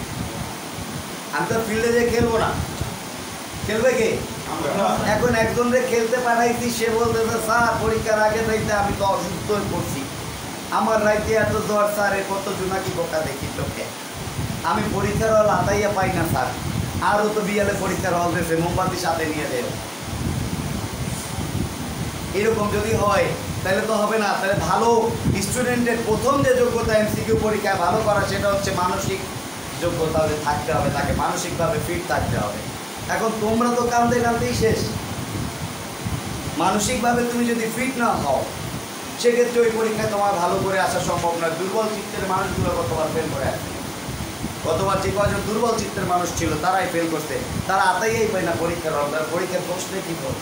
আমি তো ফিল্ডে যেয়ে খেলবো না, খেলবে কে? এখন একজনরে খেলতে পাঠাইছি, সে বলতেছে স্যার পরীক্ষার আগে রাইতে আমি তো অসুস্থ হয়ে পড়ছি, আমার রাইতে এত জ্বর স্যার, এ কত জোনাকি পোকা দেখি চোখে, আমি পরীক্ষার হল আতাইয়া পাই না স্যার। আরও তো বিয়ালে পরীক্ষার হল দিয়েছে, মোমবাতি সাথে নিয়ে দেয়। এরকম যদি হয় তাহলে তো হবে না। তাহলে ভালো স্টুডেন্টের প্রথম যে যোগ্যতা এমসিকিউ পরীক্ষায় ভালো করা, সেটা হচ্ছে মানসিক যোগ্যতা থাকতে হবে, তাকে মানসিকভাবে ফিট থাকতে হবে। এখন তোমরা তো কাঁদতে কাঁদতেই শেষ, মানসিকভাবে তুমি যদি ফিট না হও সেক্ষেত্রে ওই পরীক্ষায় তোমার ভালো করে আসা সম্ভব নয়। দুর্বল চিত্তের মানুষগুলো কতবার ফেল করে আসে, গতবার যে কজন দুর্বল চিত্তের মানুষ ছিল তারাই ফেল করছে, তারা আতাইয়াই পায় না পরীক্ষার হল। তার পরীক্ষার প্রশ্নে কী করবে?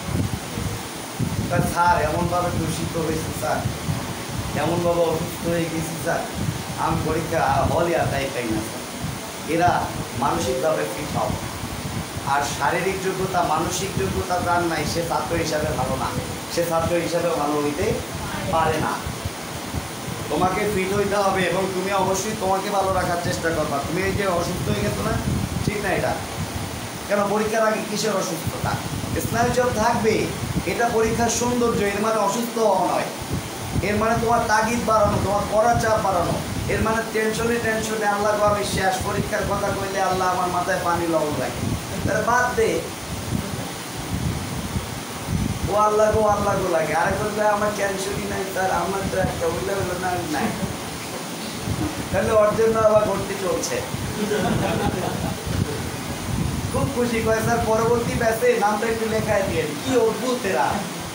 স্যার এমনভাবে দূষিত হয়েছে, স্যার এমনভাবে অসুস্থ হয়ে গেছি স্যার, আমি পরীক্ষা হলে আতাই পাই না স্যার। এরা মানসিকভাবে ফিট হও। আর শারীরিক যোগ্যতা, মানসিক যোগ্যতা যার নাই সে ছাত্র হিসাবে ভালো না, সে ছাত্র হিসাবে ভালো হইতে পারে না। তোমাকে ফিট হইতে হবে এবং তুমি অবশ্যই তোমাকে ভালো রাখার চেষ্টা করবা। তুমি এই যে অসুস্থ হয়ে গেছো না, ঠিক না এটা? কেন পরীক্ষার আগে কিসের অসুস্থতা? স্নায়ু চাপ থাকবে, এটা পরীক্ষার সৌন্দর্য। এর মানে অসুস্থ হওয়া নয়, এর মানে তোমার তাগিদ বাড়ানো, তোমার পড়ার চাপ বাড়ানো। এর মানে টেনশনে টেনশনে আল্লাহ গো আমি শেষ, পরীক্ষার কথা কইলে আল্লাহ আমার মাথায় পানি লবণ লাগে, তাহলে বাদ দে। ও আল্লাহ গো আল্লাহ গো লাগে। আরেকজন আমার টেনশনই নাই স্যার, আমার তো একটা উল্লে হলো না নাই, তাহলে ওর জন্য আবার ভর্তি চলছে। খুব খুশি করে স্যার পরবর্তী ব্যাচে নামটা একটু লেখায় দিয়ে, কি অদ্ভুত এরা।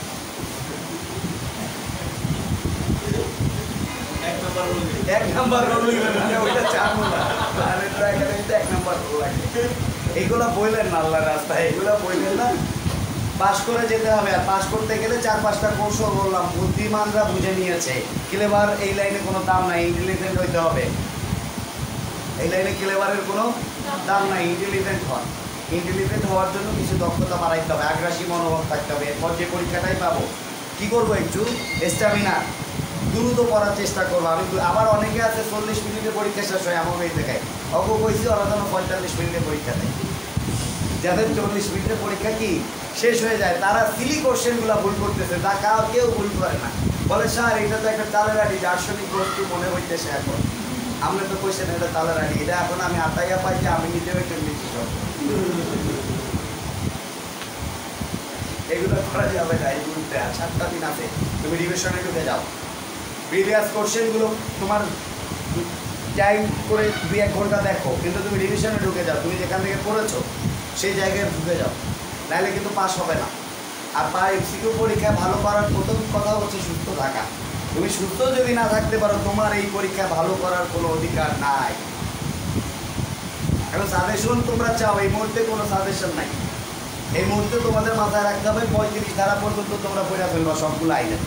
এক নাম্বার রোল ওইটা চার এক নাম্বার রোল লাগে। এগুলো বললেন না আল্লাহ রাস্তায়, এগুলো বললেন না। পাস করে যেতে হবে, আর পাস করতে গেলে চার পাঁচটা কৌশল বললাম, বুদ্ধিমানরা বুঝে নিয়েছে। ক্লেভার এই লাইনে কোনো দাম নাই, ইন্টেলিজেন্ট হইতে হবে। এই লাইনে ক্লেভারের কোনো দাম নাই, ইন্টেলিজেন্ট হন। ইন্টেলিজেন্ট হওয়ার জন্য কিছু দক্ষতা বাড়াইতে হবে, আগ্রাসী মনোভাব থাকতে হবে। এরপর যে পরীক্ষাটাই পাবো, কী করবো? একটু স্ট্যামিনা দ্রুত পড়ার চেষ্টা করবো। আমি আবার অনেকে আছে চল্লিশ মিনিটে পরীক্ষা শেষ হয় এমন হয়ে দেখায়, অল্প বয়সী ওরা যেন পঁয়তাল্লিশ মিনিটে পরীক্ষা দেয়। যাদের চল্লিশ মিনিটের পরীক্ষা কি শেষ হয়ে যায়, তারা সিলি কোশ্চেনগুলো ভুল করতেছে, তা কাউ কেউ ভুল করে না। বলে স্যার এটা তো একটা তালের আড়ি, দার্শনিক বস্তু মনে হইতেছে এখন। আমরা তো কোশ্চেন এটা তালের আড়ি, এটা এখন আমি আতাইয়া পাই যে আমি নিজেও একটা বিশেষজ্ঞ। এগুলো করা যাবে না এই গ্রুপে। আর সাতটা দিন আছে, তুমি রিভিশনে ঢুকে যাও। প্রিভিয়াস কোশ্চেনগুলো তোমার টাইম করে দুই এক ঘন্টা দেখো, কিন্তু তুমি রিভিশনে ঢুকে যাও। তুমি যেখান থেকে পড়েছো সেই জায়গায় ঢুকে যাও, নাহলে কিন্তু পাস হবে না। আর পা এমসিকিউ পরীক্ষায় ভালো করার প্রথম কথা হচ্ছে সুস্থ থাকা। তুমি সুস্থ যদি না থাকতে পারো, তোমার এই পরীক্ষায় ভালো করার কোনো অধিকার নাই। এখন সাজেশন তোমরা চাও, এই মুহূর্তে কোনো সাজেশন নাই। এই মুহূর্তে তোমাদের মাথায় রাখতে হবে পঁয়ত্রিশ ধারা পর্যন্ত তোমরা পড়ে ফেলবা সবগুলো আইনের।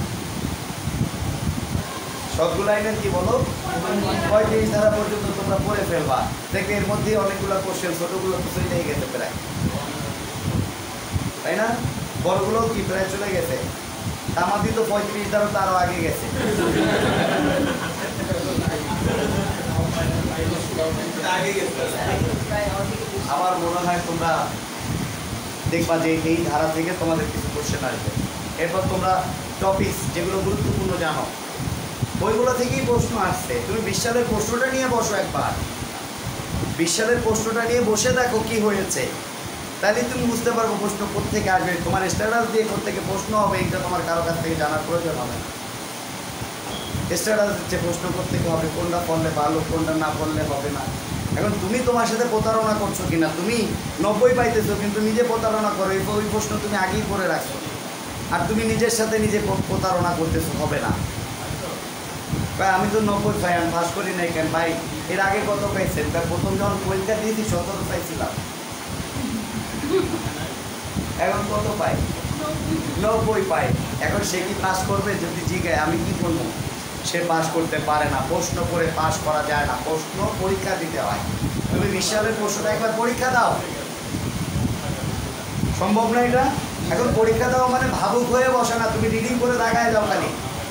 সবগুলো আইনের কি বলো, পঁয়ত্রিশ ধারা পর্যন্ত তোমরা পড়ে ফেলবা। দেখবে এর মধ্যে অনেকগুলো কোশ্চেন ছোটগুলো তো চলেই গেছে প্রায়, তাই না? বড়গুলো কি প্রায় চলে গেছে। তামাদি তো পঁয়ত্রিশ ধারা তো আরো আগে গেছে। আমার মনে হয় তোমরা দেখবা যে এই ধারা থেকে তোমাদের কিছু কোশ্চেন আসবে। এরপর তোমরা টপিকস যেগুলো গুরুত্বপূর্ণ জানো, ওইগুলো থেকেই প্রশ্ন আসছে। তুমি বিশ সালের প্রশ্নটা নিয়ে বসো একবার, বিশ সালের প্রশ্নটা নিয়ে বসে দেখো কি হয়েছে, তাহলে তুমি বুঝতে পারবো প্রশ্ন কোত্থেকে আসবে। তোমার স্ট্যাটাস দিয়ে কোত্থেকে প্রশ্ন হবে এটা তোমার কারো কাছ থেকে জানার প্রয়োজন হবে না। স্ট্যাটাস দিচ্ছে প্রশ্ন কোত্থেকে হবে, কোনটা পড়লে ভালো, কোনটা না পড়লে হবে না। এখন তুমি তোমার সাথে প্রতারণা করছো কিনা, তুমি নব্বই পাইতেছো কিন্তু নিজে প্রতারণা করো, ওই প্রশ্ন তুমি আগেই পড়ে রাখছো, আর তুমি নিজের সাথে নিজে প্রতারণা করতেছো, হবে না। ভাই আমি তো নব্বই পাই, আমি পাস করি নাই কেন ভাই? এর আগে কত পাইছেন? তাই প্রথম যখন পরীক্ষা দিয়েছি সতেরো পাইছিলাম, এখন কত পাই? নব্বই পাই। এখন সে কি পাস করবে? যদি জিজ্ঞাসা আমি কি বলবো? সে পাস করতে পারে না। প্রশ্ন করে পাস করা যায় না, প্রশ্ন পরীক্ষা দিতে হয়। তুমি বিশ সালের প্রশ্নটা একবার পরীক্ষা দাও, সম্ভব না এটা? এখন পরীক্ষা দাও মানে ভাবুক হয়ে বসে না, তুমি রিডিং করে দাগায় যাও খালি।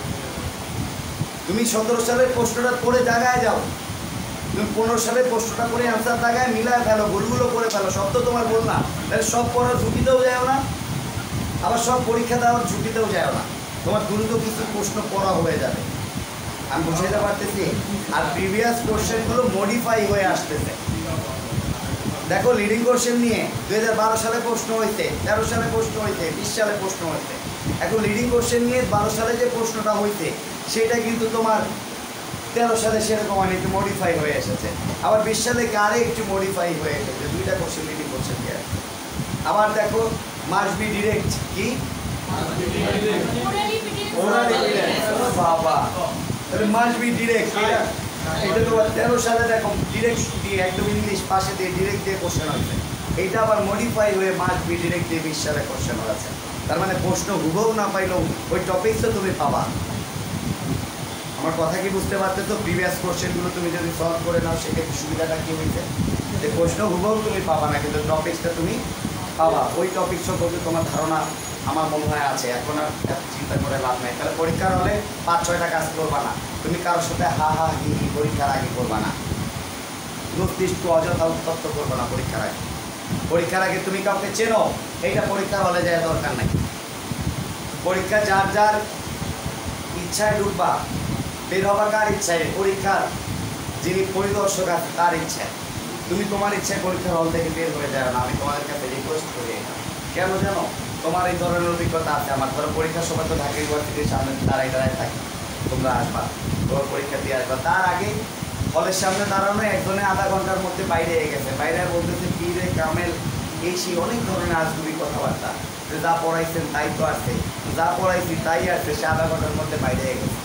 তুমি সতেরো সালের প্রশ্নটা পড়ে দাগায় যাও, তুমি পনেরো সালের প্রশ্নটা করে অ্যান্সার দাগায় মিলায় ফেলো, ভুলগুলো করে ফেলো। সব তো তোমার ভুল না, তাহলে সব পড়ার ঝুঁকিতেও যাও না, আবার সব পরীক্ষা দেওয়ার ঝুঁকিতেও যাও না। তোমার দ্রুত কিছু প্রশ্ন পড়া হয়ে যাবে, আমি বুঝাইতে পারতেছি। আর প্রিভিয়াস কোশ্চেনগুলো মডিফাই হয়ে আসতেছে। দেখো লিডিং কোশ্চেন নিয়ে দুই হাজার বারো সালে প্রশ্ন হইতে, তেরো সালে প্রশ্ন হইতে, বিশ সালে প্রশ্ন হইতে। এখন লিডিং কোশ্চেন নিয়ে বারো সালে যে প্রশ্নটা হইতে সেটা কিন্তু তোমার তেরো সালে সেরকম অনেক একটু মডিফাই হয়ে এসেছে। আবার বিশ সালে আরে একটু মডিফাই হয়ে এসেছে, দুইটা কোশ্চেন লিডিং কোশ্চেন দিয়ে। আবার দেখো মাস্ট বি ডিরেক্ট, কি বাবা মাস্ট বি ডিরেক্ট, এটা তোমার তেরো সালে দেখো ডিরেক্ট দিয়ে একদম ইংলিশ পাশে দিয়ে ডিরেক্ট দিয়ে কোশ্চেন হয়েছে। এইটা আবার মডিফাই হয়ে মাস্ট বি ডিরেক্ট দিয়ে বিশ সালে কোশ্চেন হয়েছে। তার মানে প্রশ্ন হুবহু না পাইলেও ওই টপিকসও তুমি পাবা। আমার কথা কি বুঝতে পারতেছো? প্রিভিয়াস কোশ্চেনগুলো তুমি যদি সলভ করে নাও সেক্ষেত্রে সুবিধাটা কী হয়েছে, যে প্রশ্ন হুবহু তুমি পাবা না, কিন্তু টপিকসটা তুমি পাবা। ওই টপিক সম্পর্কে তোমার ধারণা আমার মনে হয় আছে, এখন আর এত চিন্তা করে লাভ নেই। তাহলে পরীক্ষার হলে পাঁচ ছয়টা কাজ করবা না, তুমি কারোর সাথে হা হা হি হি পরীক্ষার আগে করবা না, নির্দিষ্ট অযথা উত্তপ্ত করবো না পরীক্ষার আগে। পরীক্ষার আগে তুমি কাউকে চেনো, এইটা পরীক্ষার হলে যাওয়ার দরকার নাই। পরীক্ষা যার যার ইচ্ছায় ঢুকবা, বের হবা কার ইচ্ছায়? পরীক্ষার যিনি পরিদর্শক আছে তার ইচ্ছায়। তুমি তোমার ইচ্ছায় পরীক্ষার হল থেকে বের হয়ে যাও না। আমি তোমাদের কাছে রিকোয়েস্ট করি, কেন জানো? তোমার এই ধরনের অভিজ্ঞতা আছে আমার। ধরো পরীক্ষার সময় তো ঢাকা ইউনিভার্সিটির সামনে দাঁড়াই দাঁড়ায় থাকি, তোমরা আসবা, তোমার পরীক্ষা দিয়ে আসবা। তার আগে হলের সামনে দাঁড়ানো একজনে আধা ঘন্টার মধ্যে বাইরে হয়ে গেছে, বাইরে বলতেছে কি রে কামেল, এই সেই অনেক ধরনের আজগুবি কথাবার্তা, যে যা পড়াইছেন তাই তো আসছে, যা পড়াইছি তাই আসছে, সে আধা ঘন্টার মধ্যে বাইরে হয়ে গেছে।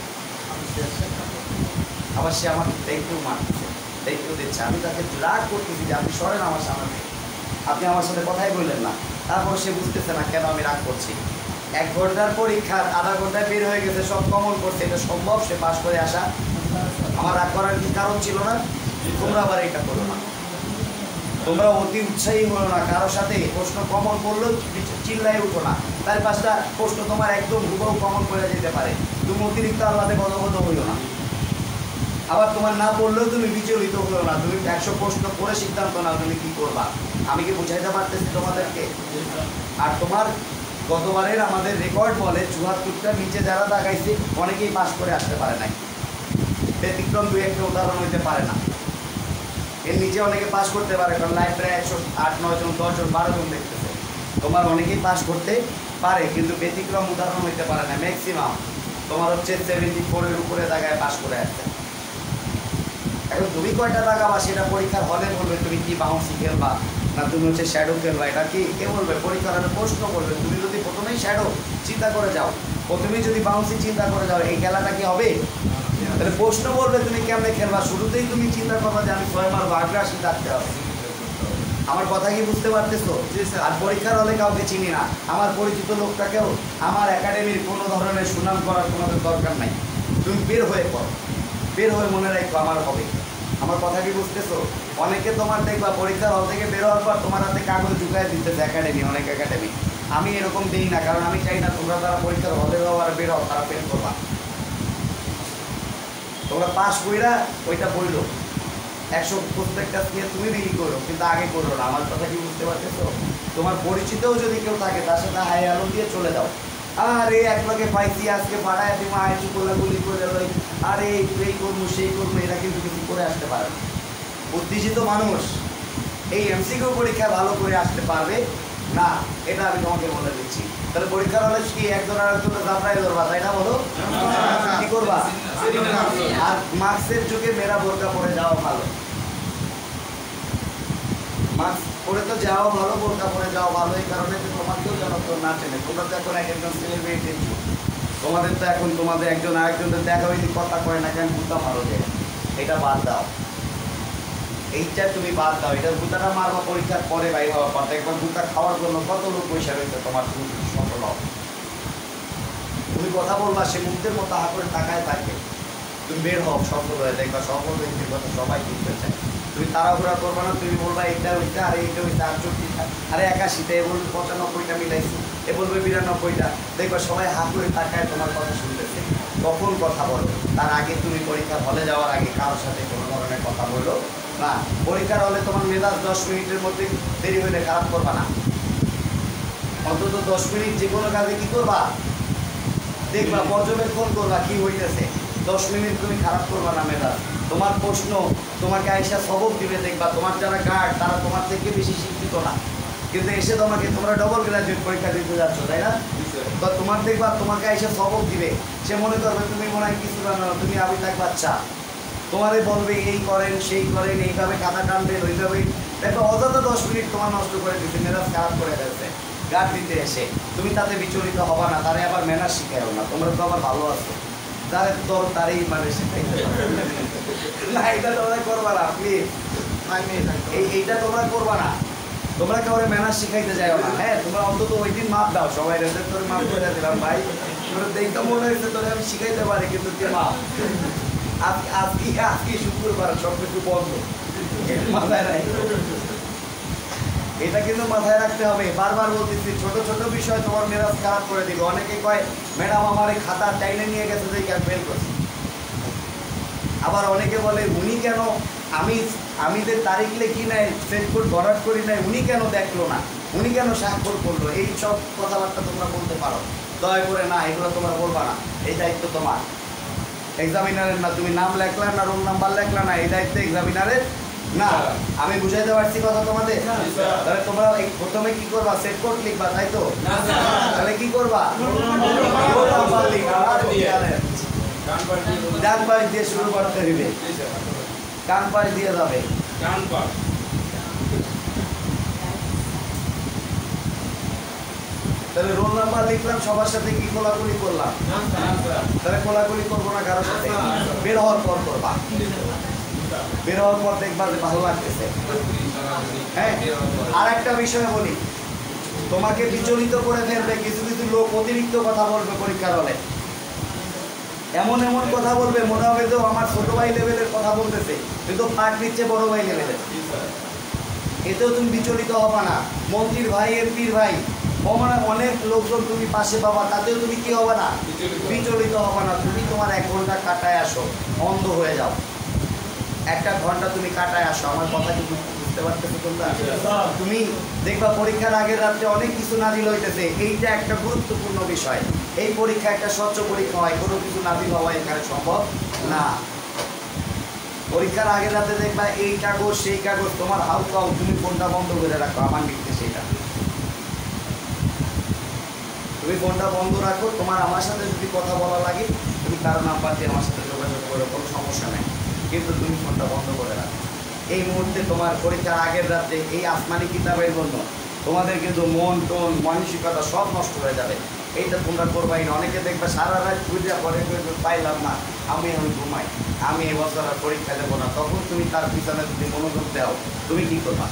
আবার সে আমার থ্যাংক ইউ মারতেছে, থ্যাংক ইউ দিচ্ছে। আমি তাকে রাগ করতেছি যে আপনি সরেন আমার সামনে, আপনি আমার সাথে কথাই বললেন না। তারপর সে বুঝতেছে না কেন আমি রাগ করছি। এক ঘন্টার পরীক্ষা আধা ঘন্টায় বের হয়ে গেছে, সব কমন করছে, এটা সম্ভব? সে পাস করে আসা? আমার রাগ করার কি কারণ ছিল না? তোমরা আবার এটা করো না। তোমরা অতি উৎসাহী হলো না, কারোর সাথে প্রশ্ন কমন করলেও চিল্লাই উঠো না। তার পাঁচটা প্রশ্ন তোমার একদম হুবহু কমন করে যেতে পারে, তুমি অতিরিক্ত আল্লাহতে গদগদ হইও না। আবার তোমার না পড়লেও তুমি বিচলিত হলো না, তুমি একশো প্রশ্ন করে সিদ্ধান্ত নাও তুমি কি করবা। আমি কি বুঝাইতে পারতেছি তোমাদেরকে? আর তোমার গতবারের আমাদের রেকর্ড বলে চুয়াত্তরটার নিচে যারা দাগাইছে অনেকেই পাস করে আসতে পারে নাই, ব্যতিক্রম দুই একটা উদাহরণ হইতে পারে না। এর নিচে অনেকে পাস করতে পারে, কারণ লাইভ প্রায় একশো আট নয় জন দশ জন বারো জন দেখতেছে। তোমার অনেকেই পাস করতে পারে, কিন্তু ব্যতিক্রম উদাহরণ হইতে পারে না। ম্যাক্সিমাম তোমার হচ্ছে সেভেন্টি ফোরের উপরে দাগায় পাস করে আসছে। এখন তুমি কয়টা লাগাবা সেটা পরীক্ষার হলে বলবে, তুমি কি বাউন্সি খেলবা না তুমি হচ্ছে শ্যাডো খেলবা, এটা কি কে বলবে? পরীক্ষার হলে প্রশ্ন করবে। তুমি যদি প্রথমেই শ্যাডো চিন্তা করে যাও, প্রথমেই যদি বাউন্সি চিন্তা করে যাও, এই খেলাটা কি হবে? তাহলে প্রশ্ন বলবে তুমি কেমনে খেলবা, শুরুতেই তুমি চিন্তা করবা যে আমি ছয় মারবো, আগ্রাসী থাকতে হবে। আমার কথা কি বুঝতে পারতেছো? আর পরীক্ষার হলে কাউকে চিনি না, আমার পরিচিত লোকটাকেও আমার একাডেমির কোনো ধরনের সুনাম করার কোনো দরকার নাই। তুমি বের হয়ে পড়ো, বের হয়ে মনে রাখো আমার হবে। আমার কথা কি বুঝতেছো? অনেকে তোমার দেখবা পরীক্ষার হল থেকে বের হওয়ার পর তোমার হাতে কাগজ ঢুকায় দিতেছে একাডেমি, অনেক একাডেমি। আমি এরকম দিই না, কারণ আমি চাই না তোমরা তারা পরীক্ষার হলে যাও আর বের হও তারা ফেল করবা। তোমরা পাস কইরা ওইটা বললো একশো প্রত্যেকটা নিয়ে তুমি বিলি করো, কিন্তু আগে করো না। আমার কথা কি বুঝতে পারতেছো? তোমার পরিচিতও যদি কেউ থাকে তার সাথে হাই আলো দিয়ে চলে যাও। আরে এক লোকে পাইছি আজকে পাড়ায় তুমি আইসি গোলাগুলি করে লই, আরে এই করবো সেই করবো, এরা কিন্তু কিছু করে আসতে পারে না। বুদ্ধিজিত মানুষ এই এমসিকিউ পরীক্ষা ভালো করে আসতে পারবে না, এটা আমি তোমাকে বলে দিচ্ছি। তাহলে পরীক্ষার হলে কি একজন আর একজনের জাফরাই ধরবা, তাই না? বলো কি করবা? আর মার্কসের যুগে মেয়েরা বোরকা পরে যাওয়া ভালো, মাস্ক পরে তো যাওয়া ভালো, বোরকা পরে যাওয়া ভালো। এই কারণে তোমাকেও যেন তো না চেনে। তোমরা তো এখন একজন সেলিব্রিটি, তোমাদের তো এখন তোমাদের একজন আরেকজনের দেখা হয়নি, কথা কয় না কেন বুতা মারো যে, এটা বাদ দাও, এইটা তুমি বাদ দাও। এটা বুতাটা মারবা পরীক্ষার পরে বাইর হওয়ার পর। একবার বুতা খাওয়ার জন্য কত লোক পয়সা রয়েছে তোমার, তুমি সফল হও। তুমি কথা বলবা, সে মুখের মতো হা করে তাকায় থাকে, তুমি বের হও, সফল হয়ে দেখবা সফল ব্যক্তির কথা সবাই বুঝতে চায়। তুমি তাড়াহুড়া করবা না, তুমি বলবা এইটা ওইটা, আরে এইটা ওইটা আটষট্টিটা, আরে একাশিটা, এ বলবে পঁচানব্বইটা মিলাইছি, এ বলবে বিরানব্বইটা, দেখবা সবাই হা করে তাকায় তোমার কথা শুনতেছে। কখন কথা বলো? তার আগে তুমি পরীক্ষার হলে যাওয়ার আগে কারোর সাথে কোনো ধরনের কথা বলো না। পরীক্ষার হলে তোমার মেজাজ দশ মিনিটের মধ্যে দেরি হলে খারাপ করবা না, অন্তত দশ মিনিট যে কোনো কাজে কি করবা দেখবা, পর্যবেক্ষণ করবা কি হইতেছে। দশ মিনিট তুমি খারাপ করবা না মেজাজ। তোমার প্রশ্ন তোমাকে আইসা সবক দিবে, দেখবা তোমার যারা গার্ড তারা তোমার থেকে বেশি শিক্ষিত না, কিন্তু এসে তোমাকে, তোমরা ডবল গ্রাজুয়েট পরীক্ষা দিতে যাচ্ছ তাই না? তো তোমার দেখবা তোমাকে আইসা সবক দিবে, সে মনে করবে তুমি মনে হয় কিছু জানো না, তুমি আমি থাক বাচ্চা, তোমারে বলবে এই করেন সেই করেন, এইভাবে কাদা টানবেন ওইভাবে। দেখো অযথা দশ মিনিট তোমার নষ্ট করে দিচ্ছে, মেজাজ খারাপ করে দিচ্ছে গার্ড দিতে এসে। তুমি তাতে বিচলিত হবা না, তারে আবার ম্যানার শিখাও না। তোমরা তো আবার ভালো আছো, যারে তোর তারই মানে শিখাইতে না, এটা তোমরা করবা না প্লিজ, এই এইটা তোমরা করবা না। তোমরা কাউরে ম্যানার শিখাইতে যাও না। হ্যাঁ, তোমরা অন্তত ওই দিন মাপ দাও, সবাই রেসে তোর মাপ করে দিলাম ভাই, তোর দেখতে মনে হয়েছে তোরে আমি শিখাইতে পারি, কিন্তু তুই মাপ আজকে আজকে শুক্রবার সব কিছু বন্ধ, মাথায় রাখ, এটা কিন্তু মাথায় রাখতে হবে। বারবার বলতেছি, ছোট ছোট বিষয় তোমার মেজাজ খারাপ করে দিবে। অনেকে কয় ম্যাডাম আমার এই খাতা টাইনে নিয়ে গেছে যে কেন ফেল করছি। আবার অনেকে বলে উনি কেন, আমি আমি যে তারিখ লিখি নাই, সেটকোড ভরাট করি নাই, উনি কেন দেখলো না, উনি কেন স্বাক্ষর করলো। এই সব কথাবার্তা তোমরা বলতে পারো, দয়া করে না, এগুলো তোমরা বলবা না। এই দায়িত্ব তোমার, এক্সামিনারের না। তুমি নাম লেখলা না, রোল নাম্বার লেখলা না, এই দায়িত্ব এক্সামিনারের না। আমি বুঝাইতে পারছি কথা তোমাদের? তাহলে তোমরা প্রথমে কি করবা? সেট কোড লিখবা, তাই তো? তাহলে কি করবা? রোল নাম্বার লিখবা, ডান পাশ দিয়ে শুরু করতে হইবে, ডান পাশ দিয়ে যাবে। তাহলে রোল নাম্বার লিখলাম, সবার সাথে কি কোলাকুলি করলাম? তাহলে কোলাকুলি করবো না কারোর সাথে। বের হওয়ার পর করবা, বের হওয়ার পর দেখবা যে ভালো লাগতেছে। হ্যাঁ, আর একটা বিষয় বলি, তোমাকে বিচলিত করে ফেলবে কিছু কিছু লোক, অতিরিক্ত কথা বলবে পরীক্ষার হলে। এমন এমন কথা বলবে মনে হবে তো আমার ছোট ভাই লেভেলের কথা বলতেছে, কিন্তু পাঠ নিচ্ছে বড় ভাই লেভেলের। এতেও তুমি বিচলিত হবা না। মন্ত্রীর ভাই, এমপির ভাই, অনেক লোকজন তুমি পাশে পাবা, তাতেও তুমি কি হবে না, বিচলিত হবা না। তুমি তোমার এক ঘন্টা কাটায় আসো, অন্ধ হয়ে যাও, একটা ঘন্টা তুমি কাটায় আসো। আমার কথা কি বুঝতে পারতেছো তোমরা? তুমি দেখবা পরীক্ষার আগের রাত্রে অনেক কিছু নাজিল হইতেছে, এইটা একটা গুরুত্বপূর্ণ বিষয়। এই পরীক্ষা একটা স্বচ্ছ পরীক্ষা হয়, কোনো কিছু নাজিল হওয়া এখানে সম্ভব না। পরীক্ষার আগের রাতে দেখবা এই কাগজ সেই কাগজ, তোমার হাউ কাউ, তুমি ফোনটা বন্ধ করে রাখো। আমার লিখতে সেটা তুমি ফোনটা বন্ধ রাখো। তোমার আমার সাথে যদি কথা বলা লাগে তুমি কারো নাম্বার দিয়ে আমার সাথে যোগাযোগ করো, কোনো সমস্যা নেই, কিন্তু তুমি ফোনটা বন্ধ করে রাখো। এই মুহূর্তে তোমার পরীক্ষার আগের রাতে এই আসমানি কিতাবের জন্য তোমাদের কিন্তু মন টন মানসিকতা সব নষ্ট হয়ে যাবে। এইটা তোমরা করবাই না। অনেকে দেখবে সারা রাত বুঝা পরে পাইলাম না, আমি আমি ঘুমাই, আমি এবছর আর পরীক্ষা দেবো না। তখন তুমি তার পিছনে যদি মনোযোগ দাও, তুমি কি করবা?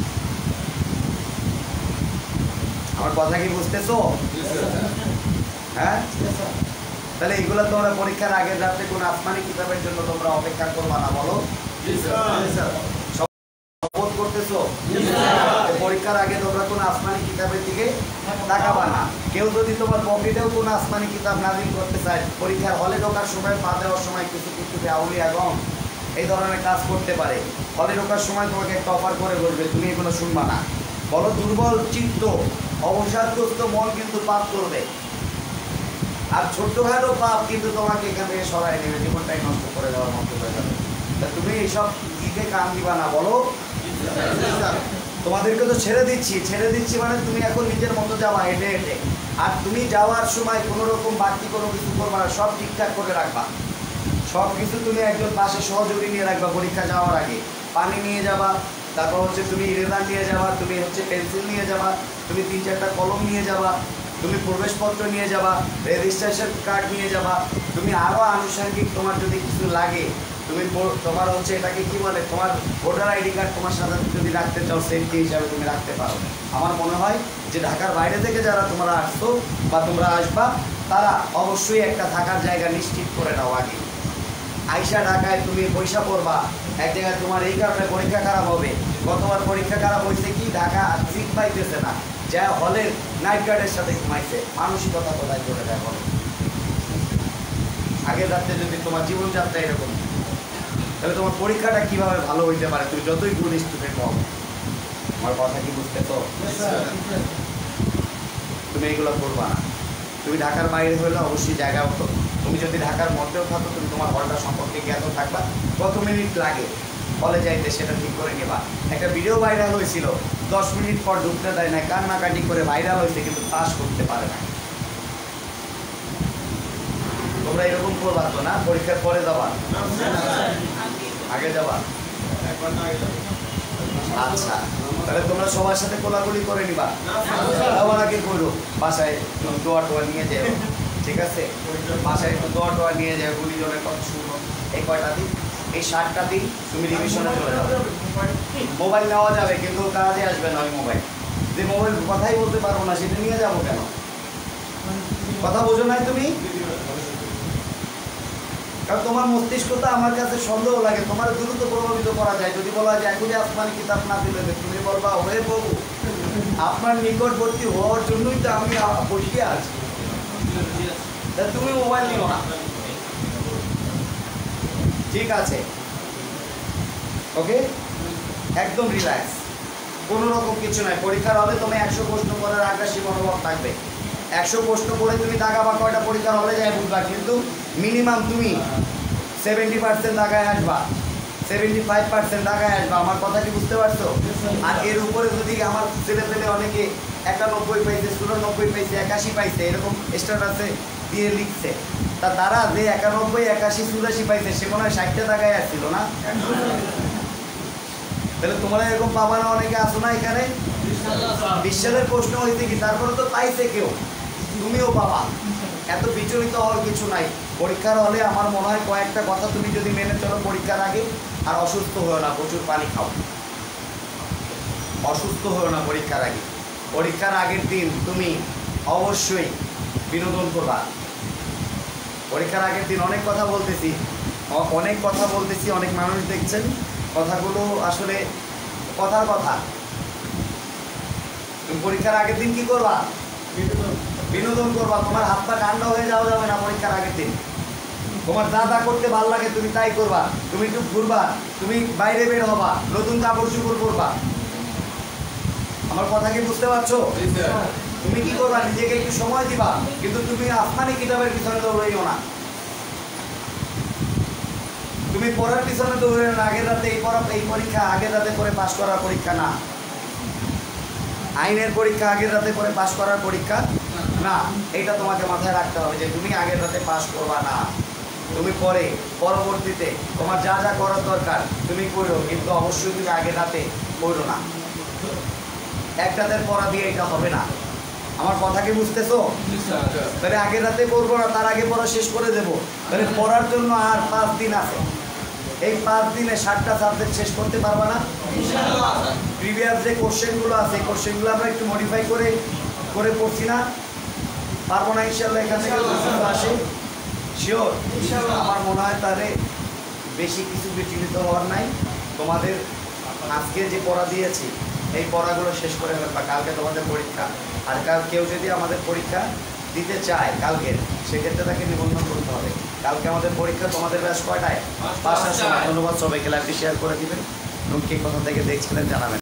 আমার কথা কি বুঝতেছো? হ্যাঁ, তাহলে এগুলো তোমরা পরীক্ষার আগের রাতে কোন আসমানি কিতাবের জন্য তোমরা অপেক্ষা করবা না, বলো? শপথ করতেছো? পরীক্ষার আগে তোমরা কোন আসমানি কিতাবের দিকে তাকাবা না। কেউ যদি তোমার পকেটেও কোন আসমানি কিতাব নাজিল করতে চায়, পরীক্ষার হলে ঢোকার সময়, পা দেওয়ার সময় কিছু কিছু আউলিয়া গম এই ধরনের কাজ করতে পারে। হলে ঢোকার সময় তোমাকে একটা অফার করে বলবে, তুমি এগুলো শুনবা না। বলো, দুর্বল চিত্ত, অবসাদগ্রস্ত মন কিন্তু পাপ করবে, আর ছোট্টখাটো পাপ কিন্তু তোমাকে এখান থেকে সরাই নেবে, জীবনটাই নষ্ট করে দেওয়ার মতো হয়ে যাবে। তা তুমি এইসব দিকে কান দিবা না, বলো? তোমাদেরকে তো ছেড়ে দিচ্ছি, ছেড়ে দিচ্ছি মানে তুমি এখন নিজের মতো যাওয়া হেঁটে হেঁটে। আর তুমি যাওয়ার সময় কোনো রকম বাড়তি কোনো কিছু করবা না, সব ঠিকঠাক করে রাখবা। সব কিছু তুমি একজন পাশে সহযোগী নিয়ে রাখবা। পরীক্ষা যাওয়ার আগে পানি নিয়ে যাবা, তারপর হচ্ছে তুমি ইরেজার নিয়ে যাবা, তুমি হচ্ছে পেন্সিল নিয়ে যাবা, তুমি তিন চারটা কলম নিয়ে যাবা, তুমি প্রবেশপত্র নিয়ে যাবা, রেজিস্ট্রেশন কার্ড নিয়ে যাবা, তুমি আরও আনুষঙ্গিক তোমার যদি কিছু লাগে, তুমি তোমার হচ্ছে এটাকে কি বলে, তোমার ভোটার আইডি কার্ড তোমার সাথে যদি রাখতে চাও সেফটি হিসাবে তুমি রাখতে পারো। আমার মনে হয় যে ঢাকার বাইরে থেকে যারা তোমরা আসছো বা তোমরা আসবা, তারা অবশ্যই একটা থাকার জায়গা নিশ্চিত করে নাও আগে। আইসা ঢাকায় তুমি পয়সা পড়বা, এক জায়গায় তোমার এই কারণে পরীক্ষা খারাপ হবে। গতবার পরীক্ষা খারাপ হয়েছে কি, ঢাকা সিট পাইতেছে না, যা হলের নাইট গার্ডের সাথে ঘুমাইছে। মানসিকতা কোথায় চলে যায় বলো? আগের রাত্রে যদি তোমার জীবনযাত্রা এরকম, তাহলে তোমার পরীক্ষাটা কিভাবে ভালো হইতে পারে? তুমি যতই গুড স্টুডেন্ট হও। আমার কথা কি বুঝতে তো? তুমি এগুলো করবা না। তুমি ঢাকার বাইরে হলে অবশ্যই জায়গা হতো। তুমি যদি ঢাকার মধ্যেও থাকো, তুমি তোমার হলটা সম্পর্কে জ্ঞাত থাকবা, কত মিনিট লাগে হলে যাইতে সেটা ঠিক করে নেবা। একটা ভিডিও ভাইরাল হয়েছিল, দশ মিনিট পর ঢুকতে দেয় না, কান্নাকাটি করে ভাইরাল হয়েছে, কিন্তু পাস করতে পারে না। তোমরা এরকম করবা তো না? পরীক্ষার পরে যাবা, আগে যাবা? আচ্ছা, তাহলে তোমরা সবার সাথে কোলাকুলি করে নিবা, যাওয়ার আগে করো। বাসায় দোয়া টোয়া নিয়ে যাও, ঠিক আছে? বাসায় একটু দোয়া টোয়া নিয়ে যাও, গুলিজনের কথা শুনো। এই কয়টা দিন, এই ষাটটা দিন তুমি রিভিশনে চলে যাবে। মোবাইল নেওয়া যাবে, কিন্তু কাজে আসবে না ওই মোবাইল। যে মোবাইল কথাই বলতে পারবো না, সেটা নিয়ে যাবো কেন? কথা বোঝো নাই তুমি? কারণ তোমার মস্তিষ্কটা আমার কাছে সন্দেহ লাগে, তোমার দ্রুত প্রভাবিত করা যায়। যদি বলা যায় এখনই আসমানি কিতাব না দিলে, তুমি বলবা, ওরে প্রভু, আপনার নিকটবর্তী হওয়ার জন্যই তো আমি বসিয়ে আছি, তুমি মোবাইল নিও না। ঠিক আছে, ওকে, একদম রিল্যাক্স, কোনো রকম কিছু নাই। পরীক্ষার হলে তুমি একশো প্রশ্ন করার আগ্রাসী মনোভাব থাকবে। একশো প্রশ্ন করে তুমি দাগা বা কয়টা পরীক্ষার হলে যাই বুঝবা, কিন্তু মিনিমাম তুমি সেভেন্টি পার্সেন্ট দাগায় আসবা, সেভেন্টি ফাইভ পার্সেন্ট দাগায় আসবা। আমার কথা কি বুঝতে পারছো? আর এর উপরে যদি আমার ছেলে পেলে অনেকে একানব্বই পাইছে, চুরানব্বই পাইছে, একাশি পাইছে, এরকম স্ট্যাটাসে দিয়ে লিখছে, তা তারা যে একানব্বই, একাশি, চুরাশি পাইছে, সে মনে হয় ষাটটা দাগায় আসছিল না? তাহলে তোমরা এরকম পাবা না? অনেকে আসো না এখানে? বিশ্বাসের প্রশ্ন হইতে কি, তারপরে তো পাইছে কেউ, তুমিও পাবা। এত বিচলিত হওয়ার কিছু নাই। পরীক্ষার হলে আমার মনে হয় কয়েকটা কথা তুমি যদি মেনে চলো পরীক্ষার আগে, আর অসুস্থ হয়েও না, প্রচুর পানি খাও, অসুস্থ হয়েও না পরীক্ষার আগে। পরীক্ষার আগের দিন তুমি অবশ্যই বিনোদন করবা। পরীক্ষার আগের দিন অনেক কথা বলতেছি, অনেক কথা বলতেছি, অনেক মানুষ দেখছেন, কথাগুলো আসলে কথার কথা, তুমি পরীক্ষার আগের দিন কি করবা? বিনোদন করবা। তোমার হাত পা ঠান্ডা হয়ে যাওয়া যাবে না পরীক্ষার আগের দিন। তোমার যা যা করতে ভালো লাগে তুমি তাই করবা। তুমি একটু ঘুরবা, তুমি বাইরে বের হবা, নতুন কাপড় চোপড় পরবা। আমার কথা কি বুঝতে পারছো? তুমি কি করবা? নিজেকে একটু সময় দিবা, কিন্তু তুমি আসমানি কিতাবের পিছনে দৌড়াইও না। তুমি পড়ার পিছনে দৌড়াইও না। আগের রাতে এই পড়া এই পরীক্ষা আগের রাতে করে পাশ করার পরীক্ষা না। আইনের পরীক্ষা আগের রাতে করে পাশ করার পরীক্ষা না। এটা তোমাকে মাথায় রাখতে হবে যে তুমি আগের রাতে পাশ করবা না। তুমি পরে পরবর্তীতে তোমার যা যা করার দরকার তুমি করো, কিন্তু অবশ্যই তুমি আগের রাতে করো না। এক রাতের পড়া দিয়ে এটা হবে না। আমার কথা কি বুঝতেছো? তাহলে আগের রাতে পড়বো না, তার আগে পড়া শেষ করে দেবো। তাহলে পড়ার জন্য আর পাঁচ দিন আছে। এই পাঁচ দিনে ষাটটা সাবজেক্ট শেষ করতে পারবা না? প্রিভিয়াস যে কোশ্চেনগুলো আছে কোশ্চেনগুলো আমরা একটু মডিফাই করে করে পড়ছি না? পারবো না ইনশাল্লাহ? এখান থেকে আসে শিওর। আমার মনে হয় তাহলে বেশি কিছু বিচলিত হওয়ার নাই। তোমাদের আজকে যে পড়া দিয়েছি এই পড়াগুলো শেষ করে ফেলবা। কালকে তোমাদের পরীক্ষা। আর কাল কেউ যদি আমাদের পরীক্ষা দিতে চায় কালকে, সেক্ষেত্রে তাকে নিবন্ধন করতে হবে। কালকে আমাদের পরীক্ষা। তোমাদের ব্যাস কয়টায়? পাঁচটার সময়। ধন্যবাদ সবাইকে। লাইভটি শেয়ার করে দিবেন এবং কে কোথা থেকে দেখছিলেন জানাবেন।